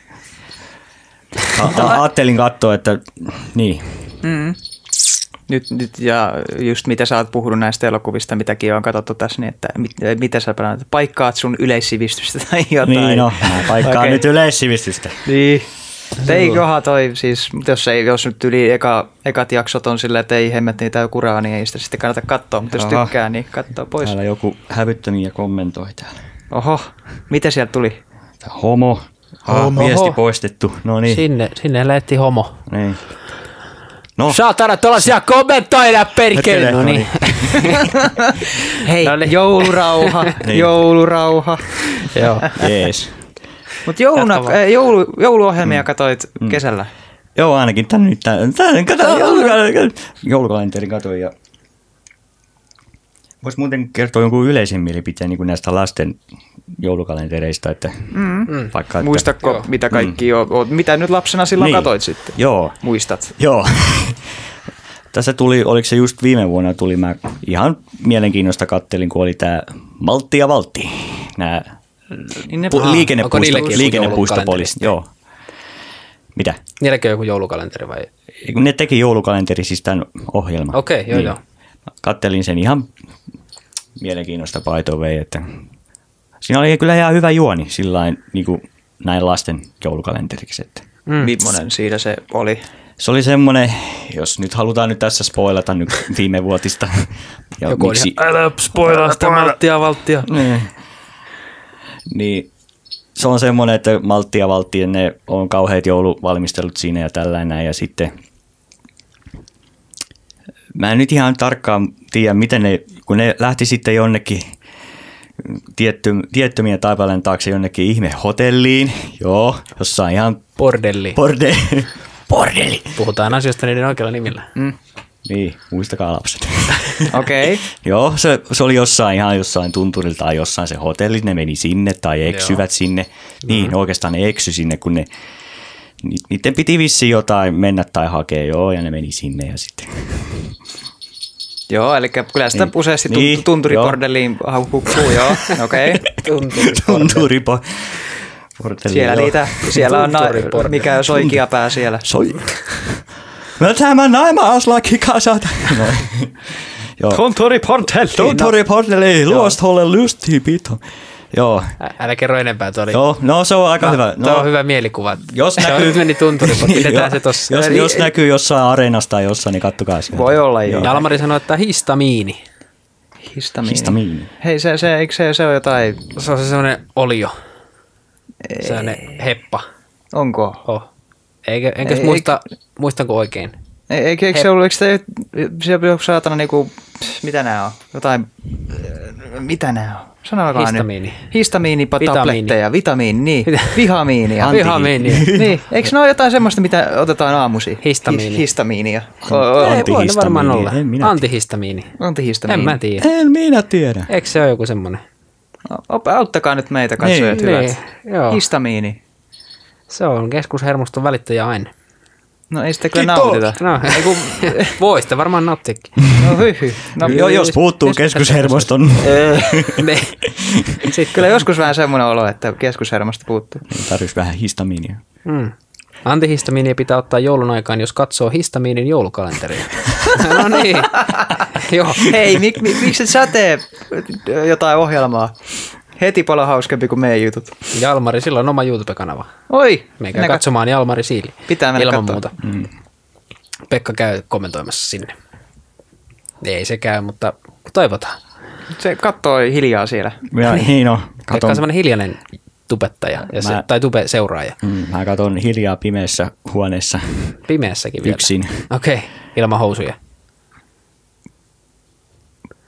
A- Ajattelin katsoa, että niin. Mm. Nyt, nyt, ja just mitä sä oot puhunut näistä elokuvista, mitäkin on katsottu tässä, niin että mit, mitä sä paranat, paikkaat sun yleissivistystä tai jotain. Niin no, mä paikkaan Okei. nyt yleissivistystä. Niin. Eiköhän toi siis, jos, ei, jos nyt yli eka, ekat jaksot on silleen, että ei hemmet niitä kuraa, niin ei sitä sitten kannata katsoa, mutta jos Aha. tykkää, niin katsoo pois. Täällä joku hävyttömiä kommentoi täällä. Oho, mitä sieltä tuli? Tää homo. Ah, Homo. viesti poistettu. No niin. Sinne, sinne lähetti homo. niin. No, Saatana tuollaisia kommentoida perkele. No niin. Hei, No niin. joulurauha, Niin. joulurauha. Joo. jees. Mutta jouluna, Jatka vaan. äh, joulu, jouluohjelmia katsoit kesällä. Joo, ainakin tän nyt. Tän, tän, kato, joulukalenterin, joulukalenterin katoin ja... Vois muuten kertoa jonkun yleisen mielipiteen niin kuin näistä lasten joulukalentereista, että Mm. vaikka... Että, Muistatko, Joo. mitä kaikki on, oot- mitä nyt lapsena silloin Niin. katoit sitten? Joo, Muistat? joo. Tässä tuli, oliko se just viime vuonna tuli, mä ihan mielenkiinnosta kattelin, kun oli tää Maltti ja Valtti, nää Niin ne- pu- Aha, onko liikennepuisto, niilläkin joku liikennepuistopolis. Joo. Mitä? Niilläkin on joku joulukalenteri vai? Kun ne teki joulukalenteri, siis tämän ohjelman. Okei, joo, joo. Kattelin sen ihan mielenkiinnosta by the way, että siinä oli kyllä ihan hyvä juoni sillain, niin kuin näin lasten joulukalenteriksi. Että. Mm. Millainen siinä se oli? Se oli semmoinen, jos nyt halutaan nyt tässä spoilata nyt viime vuotista. Ja Joku on ihan, älä spoilaa sitä malttia valttia. Niin. Niin se on semmoinen, että Maltti ja Valtti, ne on kauheat jouluvalmistelut siinä ja tällainen. Ja sitten mä en nyt ihan tarkkaan tiedä, miten ne, kun ne lähti sitten jonnekin tietty, tiettömiä taipaleiden taakse jonnekin ihme hotelliin. Joo, jossain ihan Bordelli. borde, bordelli. Puhutaan asioista niiden oikealla nimillä. Mm. Niin, muistakaa lapset. Okei. Okay. Joo, se, se oli jossain ihan jossain tunturilla tai jossain se hotelli, ne meni sinne tai eksyvät Joo. sinne. Niin, mm-hmm. oikeastaan ne eksy sinne, kun ne, ni, niiden piti vissiin jotain mennä tai hakea, joo, ja ne meni sinne ja sitten. Joo, eli kyllä sitä Niin. useasti Niin, niin, tunturibordelliin hukkuu, joo, okei. Okay. Tunturipo. Bordelli, Siellä joo. niitä, siellä on na- Tunturibordelli. mikä soikia pää siellä. Soi. Mä tämä naimaslaki kasata. No. Joo. Tunturibordelli. Tunturibordelli, luostolle lysti pito. Joo. Ä- Älä kerro enempää, tuo oli. Joo, no se on aika hyvä. Tuo No, on hyvä mielikuva. jos Se on- näkyy, Nyt meni tunturi, mutta pidetään Joo, se tossa. Jos, Eli- jos näkyy jossain areenassa tai jossain, niin kattokaa sieltä. Voi olla joo. Jalmari sanoi, että histamiini. Histamiini. Histamiini. Hei, se, se, eikö se, se on jotain, Se on se sellainen olio. Sellainen heppa. onko? Oh. Eikä, enkä Ei- muista, muistanko oikein? Ei- Eikö, eikö se ollut, eikö se, se joku saatana niinku, mitä nää on? Jotain, mitä nää on? Sanokaa Histamiini. nyt. Histamiinitabletteja, vitamiini, niin. Mitä? Vihamiinia. Anti- Vihamiini. Niin, eikö ne ole jotain semmoista, mitä otetaan aamusi? Histamiini. Hi- histamiinia. Anti- O- o- Ei, voi ne varmaan Antihistamiini. olla. En minä Antihistamiini. Antihistamiini. En mä tiedä. En minä tiedä. Eikö se ole joku semmoinen? Op- Auttakaa nyt meitä katsojat Niin, hyvät. niin, joo. Histamiini. Se on keskushermoston välittäjä aine. No ei sitä kyllä Kiitos. nautita. No, ei kun, voi sitä varmaan nauttiakin. No hyhy. No, Jo, jos puuttuu keskushermoston, Ne. Sitten kyllä joskus vähän semmoinen olo, että keskushermosta puuttuu. niin tarvitsisi vähän histamiinia. Mm. Antihistamiinia pitää ottaa joulun aikaan, jos katsoo histamiinin joulukalenteria. No niin. Joo. Hei, mik, mik, miksi et sä tee jotain ohjelmaa? Heti paljon hauskempi kuin meidän jutut. Jalmari, sillä on oma YouTube-kanava. Oi! Meikää mennä katsomaan Jalmari Siili. Pitää mennä Ilman katsomaan. muuta. Mm. Pekka käy kommentoimassa sinne. Ei se käy, mutta toivotaan. kat- Se kattoo hiljaa siellä. Ja, niin no, Pekka katon, on semmoinen hiljainen tubettaja, ja se, Mä- tai tube-seuraaja. mm, mä katon hiljaa pimeässä huoneessa Pimeässäkin vielä. yksin. Okei, okay. Ilman housuja.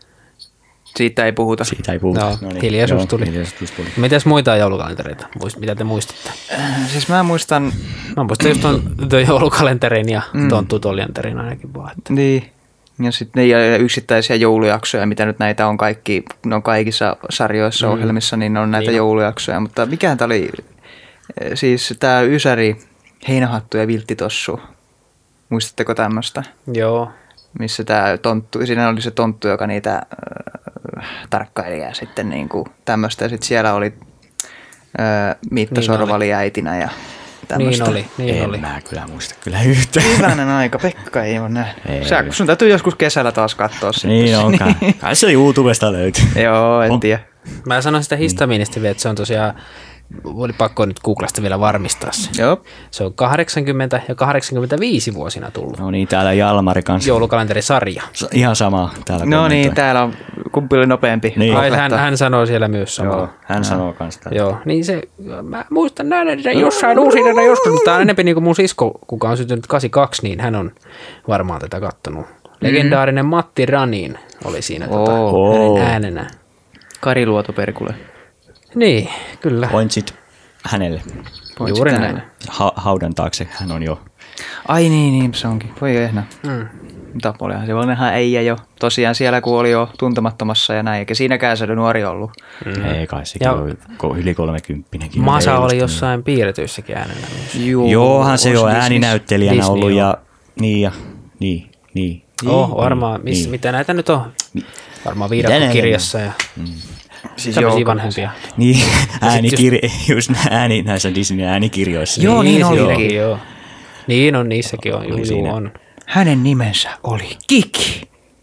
Siitä ei puhuta. Siitä ei puhuta. No, No niin, hiljaisuus joo, tuli. hiljaisuus tuli. Mitäs muita joulukalentereita, muist- mitä te muistatte? Siis mä muistan, Mä muistan just ton, ton joulukalenterin ja mm. ton tutorianterin ainakin vaan. Että. niin, ja sitten ne yksittäisiä joulujaksoja, mitä nyt näitä on kaikki, ne on kaikissa sarjoissa, mm. ohjelmissa, niin on näitä niin. joulujaksoja. Mutta mikähän tää oli, siis tää Ysäri, Heinähattu ja Vilttitossu, muistatteko tämmöistä? Joo. Missä tää tonttu, siinä oli se tonttu, joka niitä äh, tarkkaili ja sitten niinku tämmöistä. Ja sitten siellä oli äh, Mitta Niin Sorvali äitinä ja tämmöistä. Niin oli, niin en oli. mä kyllä muista kyllä yhtään. Hyvänen aika, Pekka ei ole nähnyt. Ei. Sä, sun täytyy joskus kesällä taas katsoa sitten. Niin onkaan. Kai se YouTubesta löytyy. Joo, en On. tiedä. Mä sanon sitä histamiinista vielä, että se on tosiaan, oli pakko nyt Googlasta vielä varmistaa se. Joo. Se on kahdeksankymmentä ja kahdeksankymmentäviisi vuosina tullut No niin, täällä Jalmari kanssa. joulukalenterisarja. Ihan sama täällä No kommentoi. niin, täällä on kumpi oli nopeampi. Niin. Ai, hän, Kohlettaa. hän sanoo siellä myös samalla. Joo, hän sanoo kans täällä. Joo, niin se, mä muistan näin, että jossain uusina joskus, mutta tämä on enemmän niin kuin mun sisko, kuka on syntynyt kahdeksankymmentäkaksi, niin hän on varmaan tätä kattonut. Legendaarinen Matti Ranin oli siinä tota, Oo. hänen äänenä. Kari Luoto Perkule. Niin, kyllä. Pointsit hänelle. Voit Juuri sitten näin. näin. Ha- haudan taakse hän on jo. Ai niin, niin se onkin. Voi ehna. Mm. Mutta olihan se vanha äijä jo. Tosiaan siellä kun oli jo tuntemattomassa ja näin. Eikä siinäkään se nuori ollut. Mm. Ei kai sekin Ja- on ko- yli kolmekymppinenkin. Masa oli reilusti. jossain piirretyissäkin äänenä myös. Joo, Joohan se ois on Disney. ääninäyttelijänä Disney ollut on. ja niin ja niin, niin. Oh, varmaan, miss, niin. mitä näitä nyt on? Varmaan Mitä viidakkokirjassa ja Siis tämmöisiä joo, vanhempia. Niin, äänikirja, just ääni näissä Disneyn äänikirjoissa. Joo, niin siinäkin, olikin. joo. Niin on, niissäkin on, Oli juu, juu, siinä. on. Hänen nimensä oli Kiki.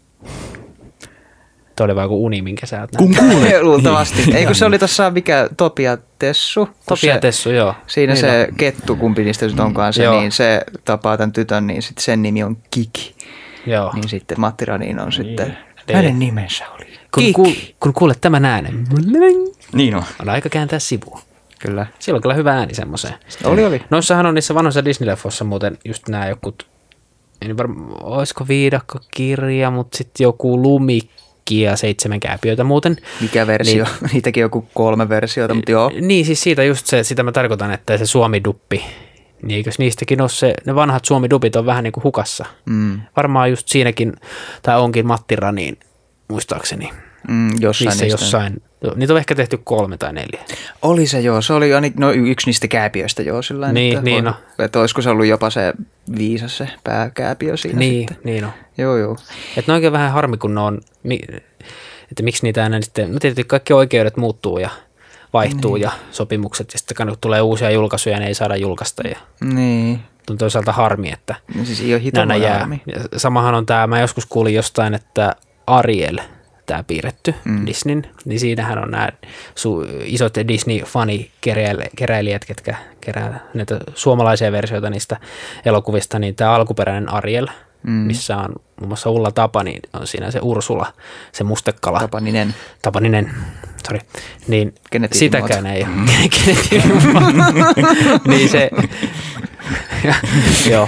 Tuo oli vaan joku uni, minkä sä oot Kun nähnyt. kuulet. Luultavasti. Eikö se oli tuossa mikä Topia Tessu? Kun Topia se- Tessu, joo. Siinä Niin se kettu, kumpi niistä nyt onkaan se, Joo. niin se tapaa tämän tytön, niin sitten sen nimi on Kiki. on. Joo. Niin sitten Matti Ranin on sitten, Niin. hänen nimensä oli Kun, Kiki. ku, kun kuulet tämän äänen, Niin on. on aika kääntää sivua. Kyllä. Sillä on kyllä hyvä ääni semmoiseen. Oli, oli. Noissahan on niissä vanhoissa Disney-leffoissa muuten just nämä jokut, en varma, olisiko viidakkokirja, mutta sitten joku lumikki ja seitsemän kääpiöitä muuten. Mikä versio? Niin. Niitäkin joku kolme versiota, mutta joo. Niin, siis siitä just se, sitä mä tarkoitan, että se suomiduppi, niin eikös niistäkin ole se, ne vanhat suomidupit on vähän niin kuin hukassa. Mm. Varmaan just siinäkin, tai onkin Matti Raniin, muistaakseni. Mm, jossain Niissä niistä. jossain, niitä on ehkä tehty kolme tai neljä. Oli se joo, se oli ainakin- no, yksi niistä kääpiöistä joo. Sillä Niin, että, niin voi- no. Että olisiko se ollut jopa se viisas se pääkääpiö siinä Niin, sitten. niin on. Joo, joo. Että ne on oikein vähän harmi, kun ne on, mi- että miksi niitä aina sitten, no tietysti kaikki oikeudet muuttuu ja vaihtuu niin. ja sopimukset, ja sitten kun tulee uusia julkaisuja, ne ei saada julkaista, ja Niin. on toisaalta harmi, että No siis ei ole hitolla nämä jää. harmi. Ja samahan on tämä, mä joskus kuulin jostain, että Ariel, tämä piirretty mm. Disneyn, niin siinähän on nämä su- isot Disney-fanikeräilijät, ketkä kerää näitä suomalaisia versioita niistä elokuvista, niin tämä alkuperäinen Ariel, mm. missä on muun muassa Ulla Tapani, on siinä se Ursula, se mustekala. Tapaninen. Tapaninen, sorry, niin Geneettinen sitäkään ei ole. Geneettinen muoto. Niin se, ja, joo,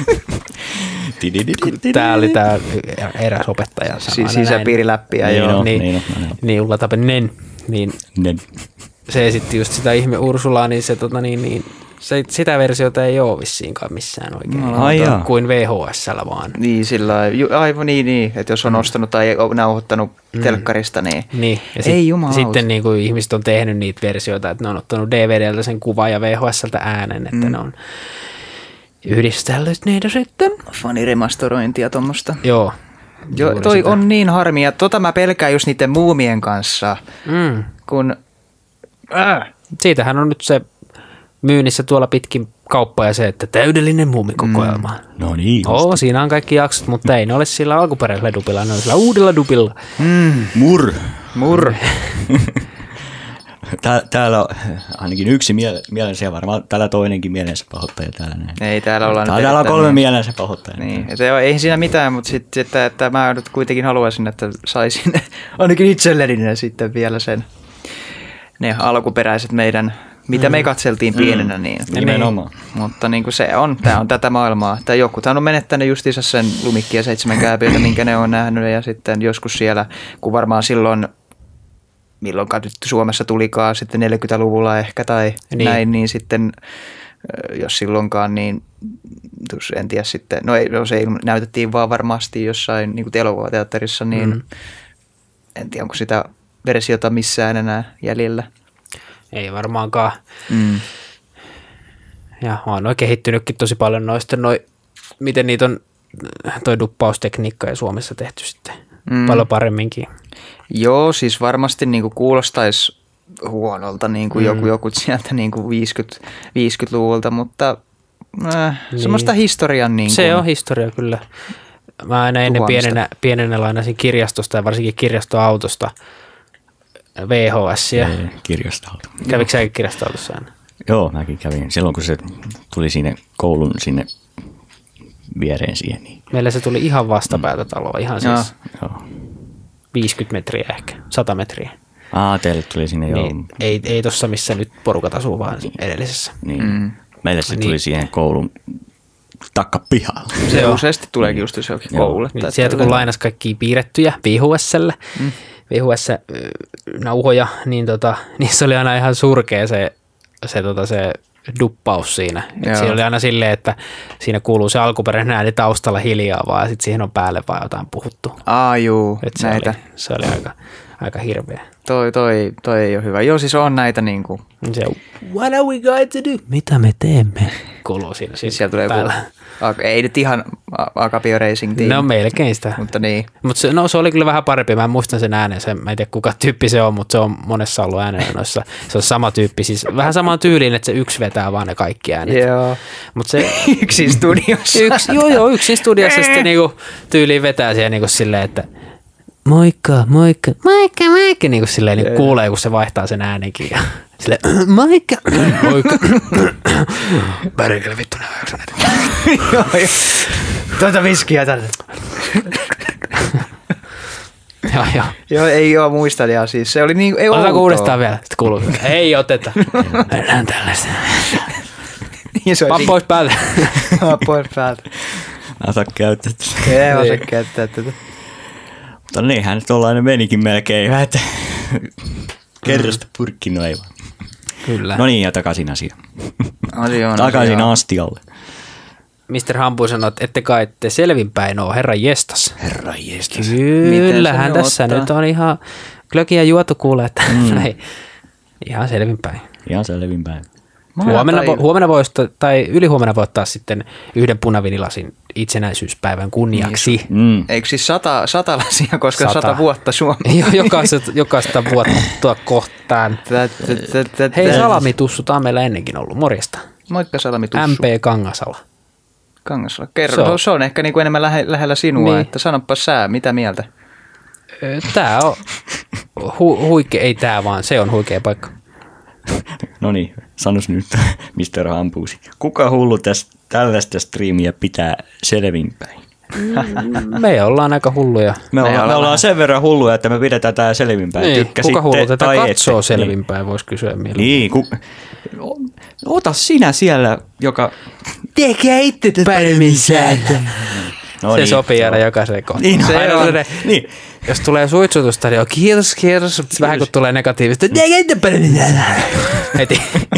tämä oli tämä eräs opettaja. Si- sanoi sisäpiiriläppiä, Niin joo. on. niin, niin niin, on, niin Ulla Tapaninen, niin Ne, se esitti just sitä ihme Ursulaa, niin se tota niin, niin se, sitä versiota ei ole vissiinkaan missään oikein. No, ai jaa. Kuin V H S:llä vaan. Niin, sillä lailla. aivan niin, niin, että jos on mm. ostanut tai on nauhoittanut mm. telkkarista, niin, Niin, ja ei sit, jumalauta. sitten niin kuin ihmiset on tehnyt niitä versioita, että ne on ottanut D V D:ltä sen kuvan ja V H S:ltä äänen, että mm. ne on yhdistellyt niitä sitten. faniremastorointia tuommoista. Joo. Jo, juuri toi sitä. on niin harmi, ja tota mä pelkään just niiden muumien kanssa, Mm. kun... Äh. Siitähän on nyt se myynnissä tuolla pitkin kauppa ja se, että täydellinen muumikokoelma. Mm. no niin. Oo, siinä on kaikki jaksot, mutta ei ne ole sillä alkuperäisellä dupilla, ne on sillä uudella dupilla. Mm. Mur. Mur. Tää, täällä on ainakin yksi miele, mielensä ja varmaan täällä toinenkin mielensä pahoittaja täällä näin. Ei, täällä ollaan Täällä, nyt täällä on erittäin- kolme mielensä pahoittajaa. Niin, että ei, ei siinä mitään, mutta sitten, että, että mä nyt kuitenkin haluaisin, että saisin ainakin itselleni ne sitten vielä sen, ne alkuperäiset meidän mitä mm. me katseltiin pienenä. Mm. Niin. Nimenomaan. Mutta niin kuin se on, tämä on tätä maailmaa. Tämä jokuthan on menettänyt justiinsa sen lumikki ja seitsemän kääpiötä, minkä ne on nähnyt. Ja sitten joskus siellä, kun varmaan silloin, milloinkaan nyt Suomessa tulikaan sitten neljäkymmentäluvulla ehkä tai niin. näin, niin sitten jos silloinkaan, niin en tiedä sitten, no ei, no se näytettiin vaan varmasti jossain niin kuin elokuvateatterissa, niin mm. en tiedä, onko sitä versiota missään enää jäljellä. Ei varmaankaan. Mm. Ja on noin kehittynytkin tosi paljon noista, noi, miten niitä on toi duppaustekniikka ja Suomessa tehty sitten mm. paljon paremminkin. Joo, siis varmasti niin kuin kuulostaisi huonolta niin kuin mm. joku, joku sieltä niin kuin viisikymmentäluvulta, mutta äh, niin. semmoista historian. Niin kuin se on historia kyllä. Mä aina ennen pienenä, pienenä lainasin kirjastosta ja varsinkin kirjastoautosta V H S-ää. Kirjastoauto. Kävikö säkin kirjastoautossa aina? Joo, mäkin kävin. Silloin kun se tuli sinne koulun sinne viereen siihen. Niin. Meillä se tuli ihan vastapäätä taloa, ihan siis Joo. viisikymmentä metriä ehkä, sata metriä. Aa, teille tuli sinne jo. Niin, ei, ei tossa missä nyt porukat asuu, vaan edellisessä. Niin. Mm. Meille se tuli niin. siihen koulun takkapihalle. Se Joo. useasti tuleekin just johonkin koululle. Niin, sieltä kun lainas kaikkia piirrettyjä V H S:lle, mm. V H S-nauhoja, niin tota, niissä oli aina ihan surkea se, se, tota, se duppaus siinä. Siinä oli aina silleen, että siinä kuuluu se alkuperäinen ääni taustalla hiljaa vaan ja sitten siihen on päälle vaan jotain puhuttu. Aa juu, se näitä. Oli, se oli aika, aika hirveä. Toi, toi, toi ei ole hyvä. Joo, siis on näitä niinku. Se, what are we going to do? Mitä me teemme? Kuuluu siinä siis siellä tulee päällä. Joku, ei nyt ihan Akapio Racing Team. No melkein sitä. Mutta niin. Mutta se, no, se oli kyllä vähän parempi. Mä muistan sen äänen. Sen, mä en tiedä kuka tyyppi se on, mutta se on monessa ollut äänenä noissa. Se on sama tyyppi. Siis vähän samaan tyyliin, että se yksi vetää vaan ne kaikki äänet. Joo. Mut se, yksin studiossa. Yksi, joo, joo, yksin studiossa sitten niinku tyyliin vetää siellä niinku silleen, että moikka, moikka, moikka, moikka. Niin kuin silleen niin kuulee, kun se vaihtaa sen äänenkin. Ja silleen, moikka, moikka. Pärikellä vittu ne ajaksa näitä. Joo, joo. Tuota viskiä tänne. Joo, joo. Joo, ei oo muistelija siis. Se oli niin, ei outoa. Otetaanko uudestaan vielä? Sitten kuuluu, ei oteta. Mennään tällaista. Paa pois päältä. Paa pois päältä. Mä osaa käyttää tätä. Ei osaa käyttää tätä. Mutta niinhän nyt ollaan menikin melkein vähän, että kerrosta purkki noin vaan. Kyllä. No niin, ja takaisin asiaan. Asiaan, takaisin asiaan. Astialle. mister Hampu sanoi, että ette kai ette selvinpäin ole, herra jestas. Herra jestas. Kyllähän tässä ottaa? Nyt on ihan glögiä juotu kuulee, että mm. ei, ihan selvinpäin. Ihan selvinpäin. Huomenna, tai... huomenna voi ostaa, tai ylihuomenna voi ottaa sitten yhden punavinilasin itsenäisyyspäivän kunniaksi. Mm. Eikö siis sata, sata lasia, koska sata, sata vuotta Suomi? Jokaista, jokaista vuotta kohtaan. Hei, Salamitussu, tämä on meillä ennenkin ollut. Morjesta. Moikka Salamitussu. M P Kangasala. Kangasala. Kerro, se on, se on ehkä niin kuin enemmän lähe, lähellä sinua, niin. Että sanoppa sä, mitä mieltä? Tämä on hu, huikea, ei tämä vaan, se on huikea paikka. No niin, sanos nyt, mister Hampuusi. Kuka hullu tästä, tällaista striimiä pitää selvinpäin? Me ollaan aika hulluja. Me, me, ollaan, me ollaan sen verran hulluja, että me pidetään tää selvinpäin. Niin, kuka hullu tätä katsoo ette. selvinpäin, niin. Voisi kysyä mieluummin. Niin, ku, ota sinä siellä, joka tekee itse paremmin säätä. No se niin, sopii jäädä jokaiseen kohtaan. Niin, se on. Niin. Jos tulee suitsutusta, niin on kiitos, kiitos. Vähän kun tulee negatiivista, tekee itse paremmin säätä. Heti.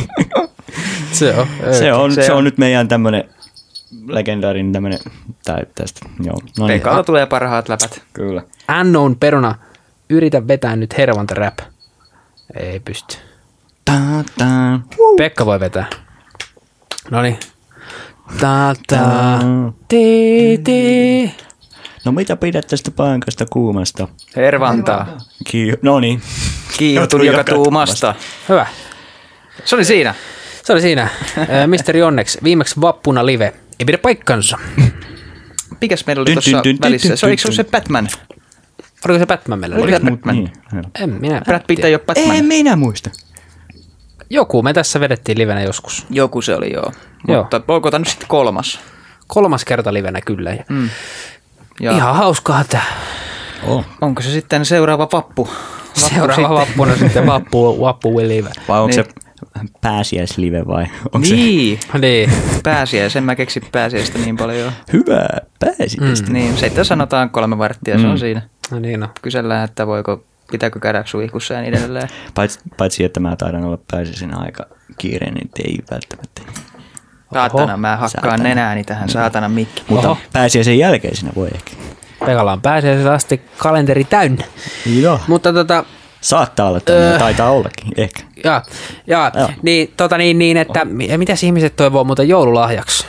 Se on. Se on, se, se on, on nyt meidän tämmönen legendaarinen tämmönen, tai tästä, joo. No niin. Pekalla tulee parhaat läpät. Kyllä. Unknown peruna, yritä vetää nyt hervonta rap. Ei pysty. Ta, ta. Pekka voi vetää. Noniin. Ta, ta, ti, ti. No mitä pidät tästä pankasta kuumasta? Hervantaa. Ki- no niin. Kiihotun joka tuumasta. Hyvä. Se oli siinä. Se oli siinä. Misteri Onneksi, viimeksi vappuna live. Ei pidä paikkansa. Mikäs meillä oli tuossa välissä? Se oliko se Batman? Oliko se Batman meillä? Oliko se Batman? Niin. En minä. Brad Pitt ei ole Batman. En minä muista. Joku me tässä vedettiin livenä joskus. Joku se oli, joo. joo. Mutta onko tämä nyt sitten kolmas? Kolmas kerta livenä kyllä. Ja mm. ja ihan hauskaa tämä. Oh. Onko se sitten seuraava vappu? vappu seuraava sitten. vappuna sitten vappu, vappu will live. Vai onko niin. se pääsiäislive vai onko Niin, Niin. pääsiäis. En mä keksi pääsiäistä niin paljon. se hyvää pääsiäistä? Mm. Niin, sitten sanotaan kolme varttia, se on siinä. No niin no. Kysellään, että voiko, pitääkö käydä suihkussa ja niin edelleen. Paitsi, paitsi, että mä taidan olla pääsiäisenä aika kiireinen, niin ei välttämättä. Saatana, mä hakkaan Saatana. nenääni tähän saatana mikki. Mutta Oho. pääsiäisen jälkeisenä voi ehkä. Pekalla on pääsiäisellä asti kalenteri täynnä. Joo. Mutta tota, Saattaa olla tämmöinen, öö. taitaa ollakin, ehkä. ja, ja Joo. niin, tota niin, niin, että mi- mitäs ihmiset toivoo muuta joululahjaksi?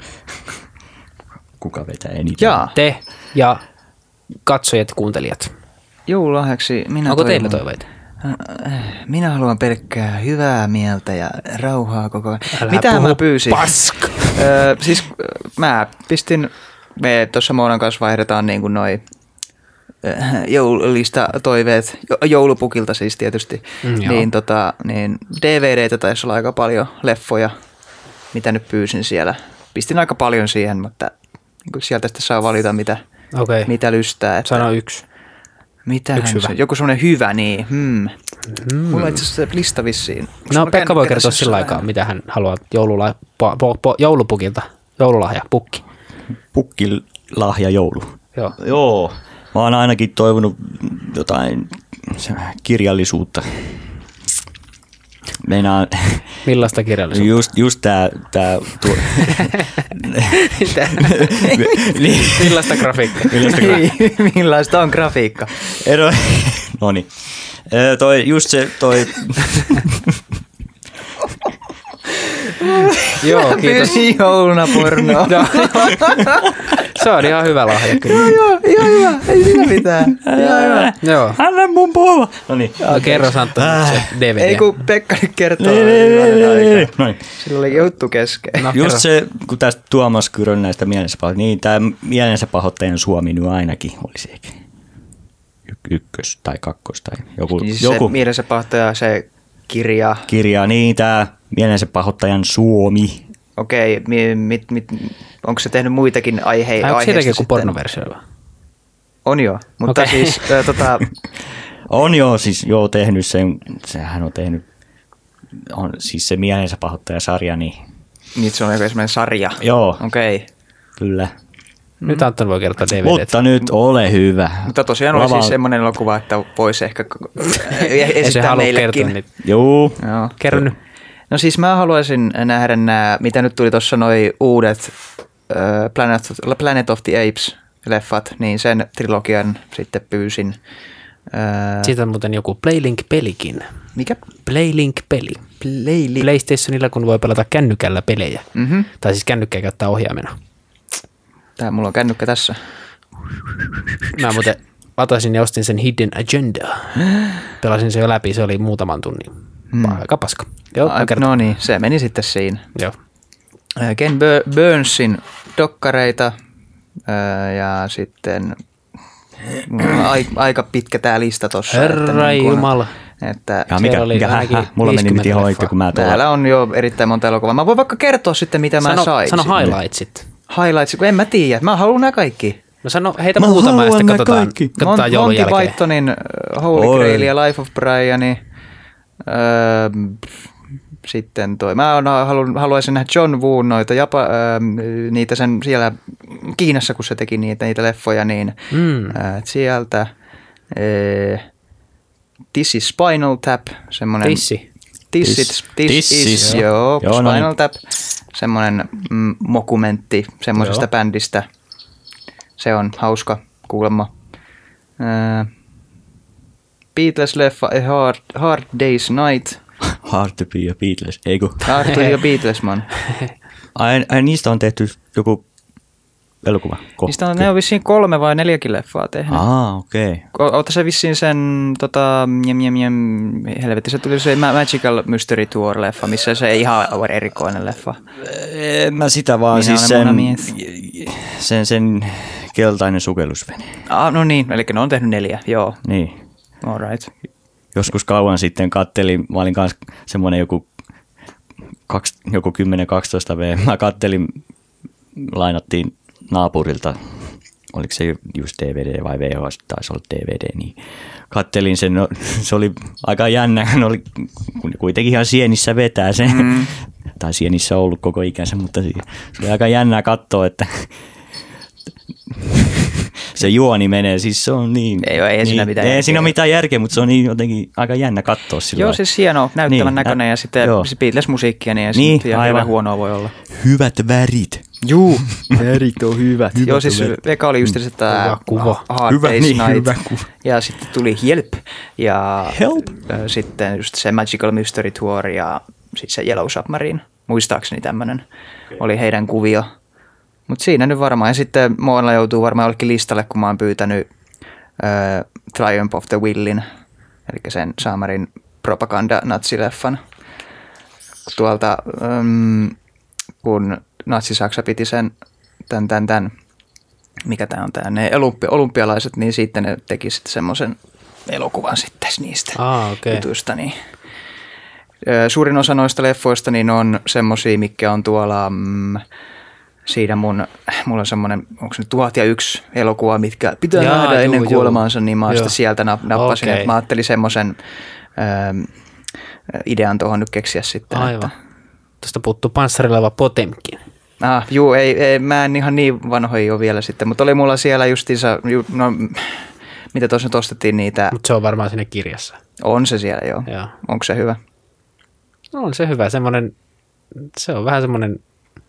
Kuka vetää eniten? Jaa, Te ja katsojat, kuuntelijat. joululahjaksi minä Onko toivon. teillä toiveita? Minä haluan pelkkää hyvää mieltä ja rauhaa koko ajan. Älä Mitä puhu mä pyysin? paska. Öö, siis mä pistin, me tuossa Moonan kanssa vaihdetaan niin kuin noi joululista toiveet, joulupukilta siis tietysti, Mm, joo. niin, tota, niin D V D:tä taisi olla aika paljon, leffoja, mitä nyt pyysin siellä. Pistin aika paljon siihen, mutta niin sieltä sitten saa valita, mitä, Okei, mitä lystää. Että, sano yksi. mitähän yksi se, hyvä. joku semmoinen hyvä, niin. Hmm. Mm. Mulla on itse asiassa se lista vissiin. Onks No mulla Pekka voi kännykkä kertoa tässä sillä jossain aikaa, mitä hän haluaa joulula, po, po, po, joulupukilta. Joululahja, pukki. Pukkilahja joulu. Joo. Joo. Mä oon ainakin toivonut jotain se, kirjallisuutta. Meinaan, Millaista kirjallisuutta? just, just tää, tää tuo, Mitä? niin, Millaista grafiikkaa? millaista gra- Niin, millaista on grafiikka? ero, noniin. Ö, Toi, just se, toi, Joo, kiitos. Pyysin jouluna pornoa. Joo. Se on ihan hyvä lahja kyllä. Joo, ihan hyvä, ei siinä mitään. Ihan hyvä. Joo. anna mun puhua. Noniin. No, kerro Santtu se D V D. Ei kun Pekka nyt kertoo. Noniin. Sillä oli juttu kesken. No, Just kerro. se, kun tästä Tuomas Kyrön näistä mielensä pahoitteista, niin tämä mielensä pahoitteen Suomi nyt ainakin olisi ehkä y- ykkös tai kakkos tai joku, Niin joku se mielensä pahoittaja, se kirja. kirja, niin tämä mielensä pahoittajan Suomi. Okei, mi, mit, mit, onko se tehnyt muitakin aihe, Ai, onko aiheista siitäkin joku sitten? pornoversio? On jo, mutta Okei. siis äh, tota, On joo, siis joo tehnyt sen, sehän on tehnyt, on siis se mielensä pahoittaja-sarja, niin niin se on joku semmoinen sarja. joo, Okei. kyllä. Nyt Anton voi kertoa D V D. Mutta nyt ole hyvä. Mutta tosiaan oli Lava- siis semmoinen elokuva, että voisi ehkä Ei se esittää halua meillekin. kertoa niitä. Joo, Joo. Kerro nyt. No siis mä haluaisin nähdä nämä, mitä nyt tuli tuossa noi uudet äh, Planet, Planet of the Apes-leffat, niin sen trilogian sitten pyysin. Äh, Siitä on muuten joku Playlink-pelikin. mikä? Playlink-peli. Playli. PlayStationilla, kun voi pelata kännykällä pelejä. Mhm. Tai siis kännykkää käyttää ohjaimena. Tää mulla on kännykkä tässä. Mä muuten latasin ja ostin sen Hidden Agenda. Pelasin se jo läpi, se oli muutaman tunnin. Hmm. Aika paska. Joo, Ai, kerto. no niin, se meni sitten siinä. Joo. Äh, Ken Bur- Burnsin dokkareita äh, ja sitten mulla on ai- aika pitkä tää lista tossa. Herra että niin kun- Jumala. Että ja Siellä mikä, oli mikä ainakin häh, häh, mulla meni nyt viisikymmentä ihan leffaa. oitti, kun mä tuolla. täällä on jo erittäin monta elokuvaa. Mä voin vaikka kertoa sitten, mitä mä Sano, sain. sano sitten. highlightsit. Highlights, kun en mä tiedä. Mä haluan nämä kaikki. No sano, heitä Mä muutama ja haluan sitten nää katsotaan, kaikki. katsotaan Mon- joulun Monty jälkeen. Pythonin äh, Holy Oi. Grail ja Life of Brian. Öö, sitten toi. Mä on, haluan, haluaisin nähdä John Woon noita, Japa, öö, niitä sen siellä Kiinassa, kun se teki niitä, niitä leffoja, niin Mm. öö, sieltä. Öö, This is Spinal Tap, semmoinen. Tissi. This, Tis- it, this Tissis, is, joo. joo, Joo, no Spinal niin. Tap, semmoinen mm, mokumentti semmoisesta Joo. bändistä. Se on hauska kuulemma. Öö, Beatles-leffa A Hard, Hard Day's Night. Hard to be a Beatles, ei kun. Arthur ja Beatles, man. Ai, ai, niistä on tehty joku elokuva. Ko- Niistä on, ne on vissiin kolme vai neljäkin leffaa tehnyt. Aa, okei. Okay. Oota se vissiin sen, tota, jem, jem, jem, helvetti, se tuli se Ma- Magical Mystery Tour-leffa, missä se ihan erikoinen leffa. En mä sitä vaan, Minä siis olen sen, munamies. sen, sen keltainen sukellusvene. Ah, no niin, eli ne on tehnyt neljä, joo. Niin. All right. Joskus kauan sitten kattelin, mä olin kanssa semmoinen joku, kaksi, joku kymmenen kaksitoista vuotias. Mä kattelin, lainattiin naapurilta oliko se just D V D vai V H S, taisi olla D V D, niin kattelin sen, no, se oli aika jännä, ne oli kuitenkin ihan sienissä vetää se, mm. tai sienissä on ollut koko ikänsä, mutta se oli aika jännää katsoa, että se juoni menee, siis se on niin... Ei ole, ei niin, siinä mitään ei järkeä. siinä ole mitään järkeä, mutta se on niin jotenkin aika jännä katsoa sillä. Joo, siis hieno, näyttävän niin, näköinen ja sitten joo. Beatles-musiikkia, niin ei Niin, niin, aivan huonoa voi olla. Hyvät värit. Juu, värit on hyvät. Hyvät Joo, siis värit. eka oli just se, että Hyvä kuva. Hard Hyvä, Day's niin, Night. hyvä kuva. Ja sitten tuli Help. Ja Help. äh, sitten just se Magical Mystery Tour ja sitten se Yellow Submarine. Muistaakseni tämmöinen okay. oli heidän kuvio. Mutta siinä nyt varmaan. Ja sitten Moona joutuu varmaan jollekin listalle, kun mä oon pyytänyt äh, Triumph of the Willin, eli sen Samarin propaganda-natsileffan. Tuolta, ähm, kun Natsi-Saksa piti sen, tämän, tämän, tämän, mikä tämä on tämä, ne olympi- olympialaiset, niin sitten ne teki sitten semmoisen elokuvan sitten niistä Ah, okay. jutuista. Niin. Suurin osa noista leffoista niin on semmosia, mikä on tuolla... Mm, siinä mun, mulla on semmoinen, onko se nyt tuhat ja yksi elokuva, mitkä pitää Jaa, nähdä juu, ennen juu. kuolemaansa, niin mä Joo. sitten sieltä nappasin. Okei. Että mä ajattelin semmoisen ähm, idean tuohon nyt keksiä sitten. Aivan. Että, Tuosta puuttuu panssarilaiva Potemkin. ah, juu, ei, ei, mä en ihan niin vanhoja ole vielä sitten, mutta oli mulla siellä justiinsa, ju, no mitä tuossa nyt ostettiin niitä, Mutta se on varmaan siinä kirjassa. on se siellä joo. Joo. Onko se hyvä? No on se hyvä, semmoinen, se on vähän semmoinen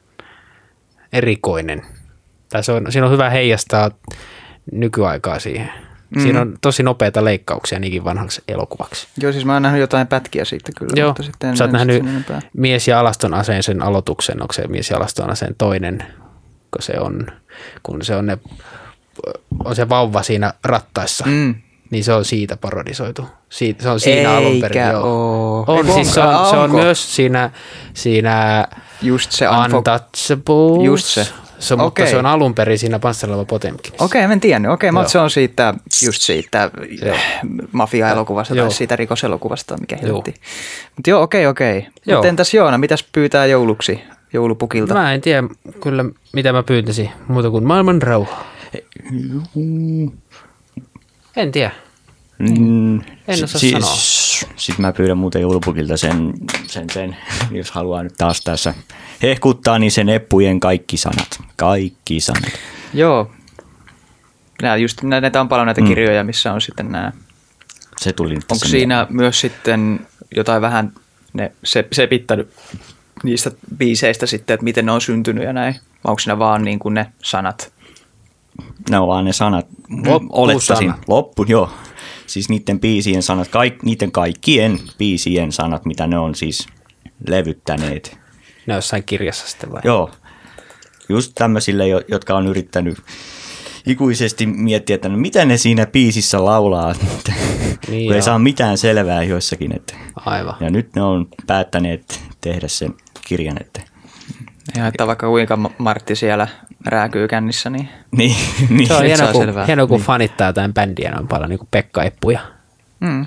erikoinen. Tai se on, siinä on hyvä heijastaa nykyaikaa siihen. Mm. Siinä on tosi nopeita leikkauksia niinkin vanhaksi elokuvaksi. Joo, siis mä oon nähnyt jotain pätkiä siitä kyllä. Joo, Mutta sitten en sä oot nähnyt nähnyt sen enempää. Mies ja alaston aseen sen aloituksen, onko se Mies ja alaston aseen toinen, kun se on, kun se on, ne, on se vauva siinä rattaissa, Mm. niin se on siitä parodisoitu. Siitä, se on siinä alun perin. Eikä joo. oo. On, Ei, siis se onko? on, se on Onko? myös siinä, siinä Just se Unfo- Untouchables. Just se. Se, mutta Okei. se on alun perin siinä Panssarilaiva Potemkinissa. Okei, mä en tiennyt. Okei, mä Joo. se on siitä, just siitä Joo. mafia-elokuvasta Joo. tai siitä rikoselokuvasta, mikä Joo. helvetti. Mutta joo, okei, okei. Joo. Mutta entäs Joona, mitäs pyytää jouluksi, joulupukilta? Mä en tiedä kyllä, mitä mä pyytäisin muuta kuin maailman rauha. En tiedä. Mm, En osaa si- sanoa. s- Sitten mä pyydän muuten joulupukilta sen, sen, sen, jos haluaa nyt taas tässä hehkuttaa, niin sen eppujen kaikki sanat. Kaikki sanat. Joo. Nää just, nä- näitä on paljon näitä Mm. kirjoja, missä on sitten nämä. Se tuli nyt Onko tässä siinä myös sitten jotain vähän ne se, sepittänyt niistä biiseistä sitten, että miten ne on syntynyt ja näin? Vai onko siinä vaan niin kuin ne sanat? Ne on vaan ne sanat. Loppusana. Olettaisin. Loppu, joo. Siis niiden biisien sanat, kaik, niiden kaikkien biisien sanat, mitä ne on siis levyttäneet. Ne on jossain kirjassa sitten vai? Joo. Just tämmöisille, jo- jotka on yrittänyt ikuisesti miettiä, että no mitä ne siinä biisissä laulaa, Niin kun ei joo. saa mitään selvää joissakin. Että. Aivan. Ja nyt ne on päättäneet tehdä sen kirjan, että Ja että vaikka kuinka Ma- Martti siellä rääkyy kännissä, niin niin, niin. Se on Nyt hieno, saa kun, selvää. hieno, kun fanittaa jotain bändiä noin paljon, niin kuin Pekka Eppuja. mm.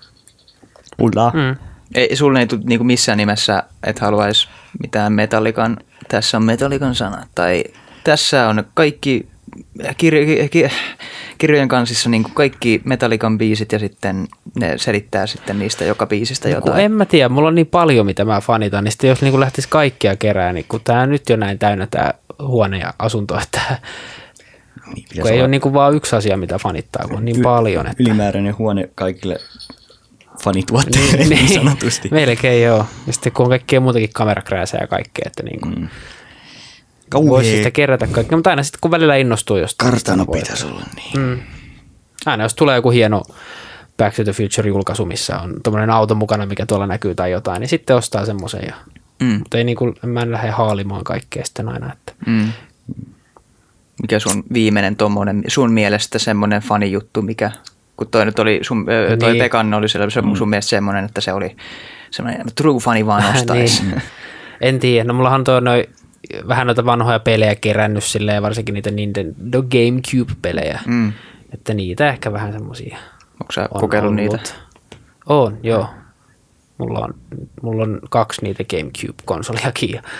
Ulla. Mm. ei, sulle ei tule niinku missään nimessä, että haluaisi mitään Metallican, tässä on Metallican sanat, tai tässä on kaikki kirjo, ki, kirjojen kansissa niin kaikki Metallican biisit ja sitten ne selittää sitten niistä joka biisistä Kun jotain. en mä tiedä, mulla on niin paljon, mitä mä fanitan, niin sitten jos niin lähtisi kaikkia kerää, niin kun tää nyt jo näin täynnä tää huone ja asunto, että Niin, kun ei ole niin kuin vaan yksi asia, mitä fanittaa, kun on niin y- paljon. Että... Ylimääräinen huone kaikille fanituotteille niin sanotusti. Melkein joo. Ja sitten kun on kaikkea muutakin kamerakrääsää ja kaikkea, että niin kuin, Mm. voisi sitä kerätä kaikkea, mutta aina sitten kun välillä innostuu jostain. Kartano voi- pitäisi olla niin. Mm. Aina jos tulee joku hieno Back to the Future-julkaisu, missä on tuommoinen auto mukana, mikä tuolla näkyy tai jotain, niin sitten ostaa semmoisen. Ja... Mm. Mutta ei niin kuin, mä en lähde haalimaan kaikkea sitten aina. Että... Mm. Mikä sun viimeinen tommonen, sun mielestä semmoinen fanijuttu, mikä, kun toi nyt oli, sun, ö, toi Niin. Pekan oli siellä, se, sun mielestä semmoinen, että se oli semmoinen true fani vaan ostaisi. niin. En tiedä, no mullahan on noi, vähän noita vanhoja pelejä kerännyt silleen, varsinkin niitä Nintendo GameCube-pelejä, Mm. että niitä ehkä vähän semmosia Onko sä on kokeillut niitä? ollut. On, joo. Mulla on, mulla on kaksi niitä GameCube-konsoliakin ja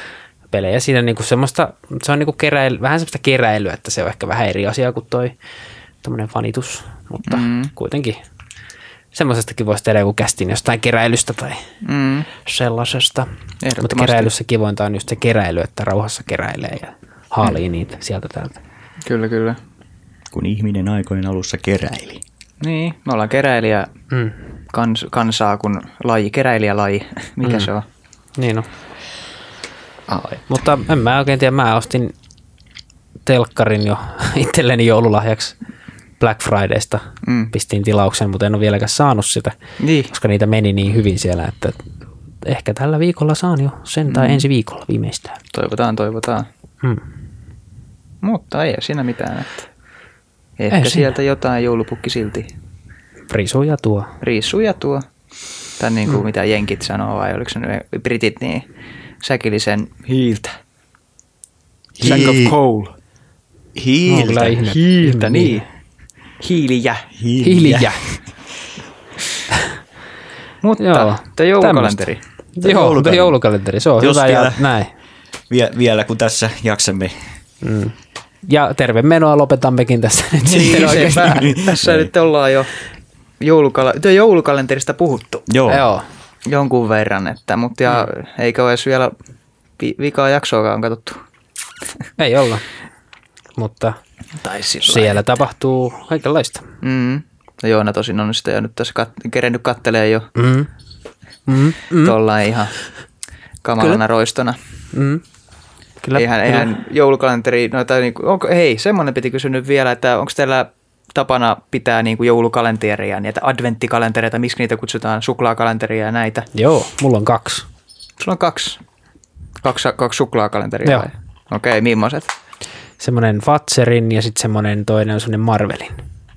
pelejä. Siinä niinku semmoista, se on niinku keräily, vähän semmoista keräilyä, että se on ehkä vähän eri asia kuin toi tommonen fanitus, mutta mm. kuitenkin semmoisestakin voisi tehdä joku kästin jostain keräilystä tai mm. sellaisesta. Mutta keräilyssä kivointa on just se keräily, että rauhassa keräilee ja haalii mm. niitä sieltä täältä. Kyllä, kyllä. Kun ihminen aikojen alussa keräili. Niin, me ollaan keräilijä mm. kans, kansaa, kun laji, keräilijälaji. Mikä mm. se on? Niin on. Ai. Mutta en mä oikein tiedä, mä ostin telkkarin jo itselleni joululahjaksi Black Fridaysta. Mm. Pistin tilauksen, mutta en ole vieläkään saanut sitä, niin. koska niitä meni niin hyvin siellä, että ehkä tällä viikolla saan jo sen tai mm. ensi viikolla viimeistään. Toivotaan, toivotaan. Mm. Mutta ei siinä mitään, että ehkä ei sieltä siinä. Jotain joulupukki silti. Risuja tuo. Risuja tuo. Tai niin kuin mm. mitä jenkit sanoo, vai oliko se ne britit, niin säkillisen hiiltä. Sack of coal. Hiiltä. No, hiiltä, niin. Hiiliä. Hiiliä. Mutta tämä joulukalenteri. Joo, tämä joulukalenteri, se on Just hyvä vielä, ja näin. Vie, vielä kun tässä jaksamme. Mm. Ja terve menoa lopetammekin tässä nyt niin, sitten oikeastaan. Tässä nyt ollaan jo joulukala- joulukalenterista puhuttu. Joo. Joo. Jonkun verran, että, mutta ja mm. eikö ole vielä vi- vikaa jaksoakaan katsottu? Ei olla, mutta siellä tapahtuu kaikenlaista. Mm. No Joona tosin on sitä jo nyt tässä kat- kerennyt kattelee jo mm. Mm. Mm. tuollain ihan kamalana Kyllä. roistona. Mm. Kyllä. Eihän, eihän joulukalenteri, no, tai niinku, onko, hei, semmoinen piti kysyä nyt vielä, että onko teillä tapana pitää niinku joulukalenteria, niitä adventtikalentereita, miksi niitä kutsutaan, suklaakalenteria ja näitä? Joo, mulla on kaksi. Sulla on kaksi? Kaksi, kaksi suklaakalenteria? Joo. Okei, okay, millaiset? Semmoinen Fatserin ja sitten semmoinen toinen on semmoinen Marvelin.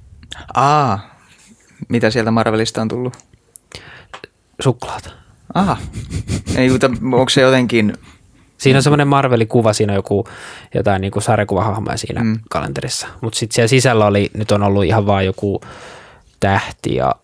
Aa, mitä sieltä Marvelista on tullut? Suklaata. Aha, ei, onko se jotenkin... Siinä on semmoinen Marvelin-kuva, siinä on joku jotain niin kuin sarjakuvahahmoja siinä mm. kalenterissa. Mutta sitten siellä sisällä oli, nyt on ollut ihan vaan joku tähti ja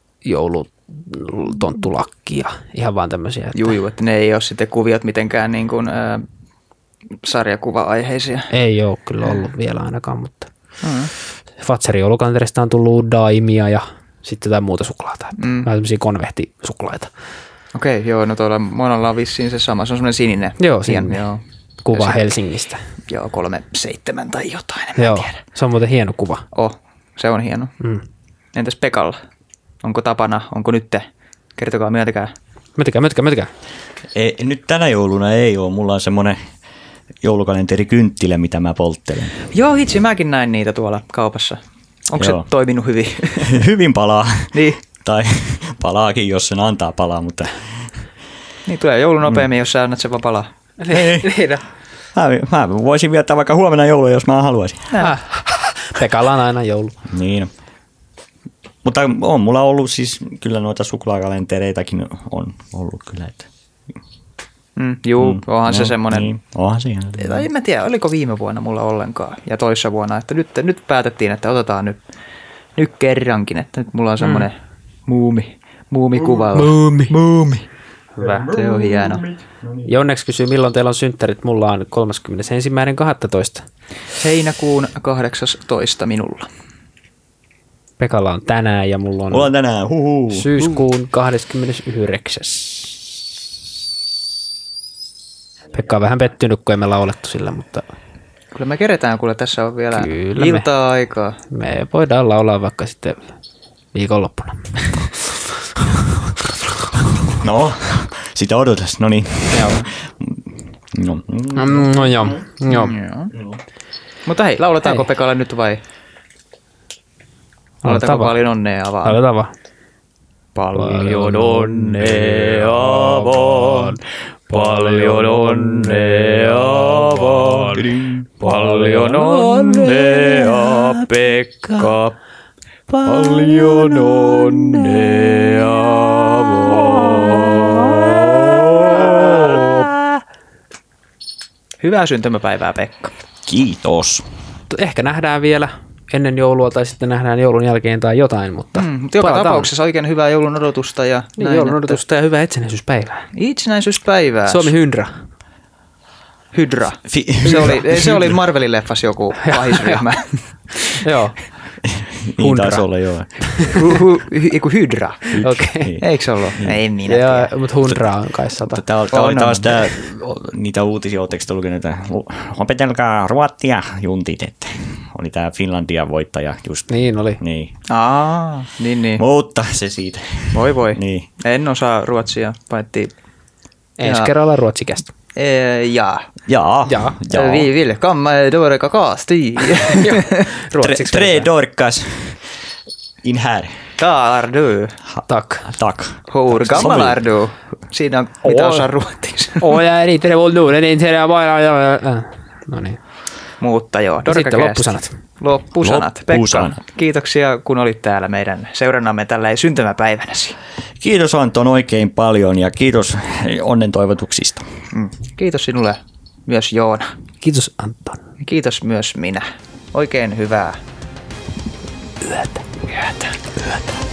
joulutonttulakki ja ihan vaan tämmöisiä. Että... Juu, juu, että ne ei ole sitten kuviot mitenkään niin kuin, äh, sarjakuva-aiheisia. Ei ole kyllä ollut mm. vielä ainakaan, mutta mm. Fatserin joulukalenterista on tullut daimia ja sitten jotain muuta suklaata. Mm. Vähän tämmöisiä konvehtisuklaita. Okei, joo, no tuolla monella on vissiin se sama. Se on semmoinen sininen. Joo, sininen. Joo. Kuva Helsingistä. Joo, kolme seitsemän tai jotain, en joo, tiedä. Se on muuten hieno kuva. Oh, se on hieno. Mm. Entäs Pekalla? Onko tapana, onko nyt te? Kertokaa myötäkään. Myötäkään, myötäkään, myötäkään. Ei, nyt tänä jouluna ei ole. Mulla on semmoinen joulukalenterikynttilä, mitä mä polttelen. Joo, hitsi, mäkin näin niitä tuolla kaupassa. Onko Joo. se toiminut hyvin? Hyvin palaa. Niin. Tai palaakin, jos sen antaa palaa, mutta... Niin tulee joulu nopeammin, mm. jos sä annat sen vaan palaa. Niin. mä, mä voisin viettää vaikka huomenna joulua, jos mä haluaisin. Äh. Pekalla on aina joulu. Niin. Mutta on mulla ollut siis, kyllä noita suklaakalentereitakin on ollut kyllä, että... Mm, juu, mm, onhan no, se semmoinen... Niin, onhan se ihan... En mä tiedä, oliko viime vuonna mulla ollenkaan ja toissa vuonna, että nyt, nyt päätettiin, että otetaan nyt, nyt kerrankin, että nyt mulla on semmoinen mm. muumi, muumikuvalla. Muumi. Muumi. Hyvä. Se on hieno. Ja onneksi kysyy, milloin teillä on synttärit. Mulla on kolmaskymmenesensimmäinen kahdestoista Heinäkuun kahdeksastoista minulla. Pekalla on tänään ja mulla on, mulla on tänään. Huhu. syyskuun kahdeskymmenesyhdeksäs Pekka on vähän pettynyt, kun emme laulettu sillä, mutta... Kyllä me keretään, kuule tässä on vielä iltaa aikaa. Me voidaan laulaa vaikka sitten viikonloppuna. No, sitä odotas, no niin. Joo. No, no, no joo. joo. Mutta hei, lauletaanko hei. Pekalle nyt vai? Lauletaanko paljon onnea vaan? Lauletaan vaan. Paljon onnea vaan. Paljon onnea vaan, paljon onnea Pekka, paljon onnea vaan. Hyvää syntymäpäivää Pekka. Kiitos. Ehkä nähdään vielä ennen joulua tai sitten nähdään joulun jälkeen tai jotain, mutta... Mm, mutta joka tapauksessa oikein hyvää joulun odotusta ja... Niin, näin, joulun odotusta että... ja hyvää itsenäisyyspäivää. Itsenäisyyspäivää. Suomi Hyndra. Hydra. Fi- Se oli, se oli Marvelin leffas joku pahisryhmä. Joo. Niin Hundra. taisi olla, joo. Hu- hu- hy- Eiku Hydra. Okei. Niin. Eikö se ollut? Ei minä Joo, tiedä. mutta Hundra on kai sata. Tämä oli, tää oli On, taas on. tää, niitä uutisia, oletteko te lukeneet, että opetelkaa ruottia juntit, että oli tämä Finlandia voittaja just. Niin oli. Niin. Aa, niin niin. Mutta se siitä. Voi voi. Niin. En osaa ruotsia, paitsi... Ensi Jaa. kerralla ruotsikästä. Eh, jaa. Jaa. Jaa. Jaa. Vi vill komma dårka kasti. Ruotsiksi. Tre, tre dorkas in här. Talar du. Tak. Tack. Hur gammal är du? Siinä on mitä Oi. osaa ruotsiksi. Åh, jag är inte revolutionslunen, inte jag bara... No niin. Mutta joo, Sitten Dorkacast. loppusanat. Loppusanat. Loppusanat. Pekka, kiitoksia kun olit täällä meidän seurannamme tällä syntymäpäivänäsi. Kiitos Anton oikein paljon ja kiitos onnen toivotuksista. Mm. Kiitos sinulle myös Joona. Kiitos Anton. Kiitos myös minä. Oikein hyvää Yötä. yötä. Yötä.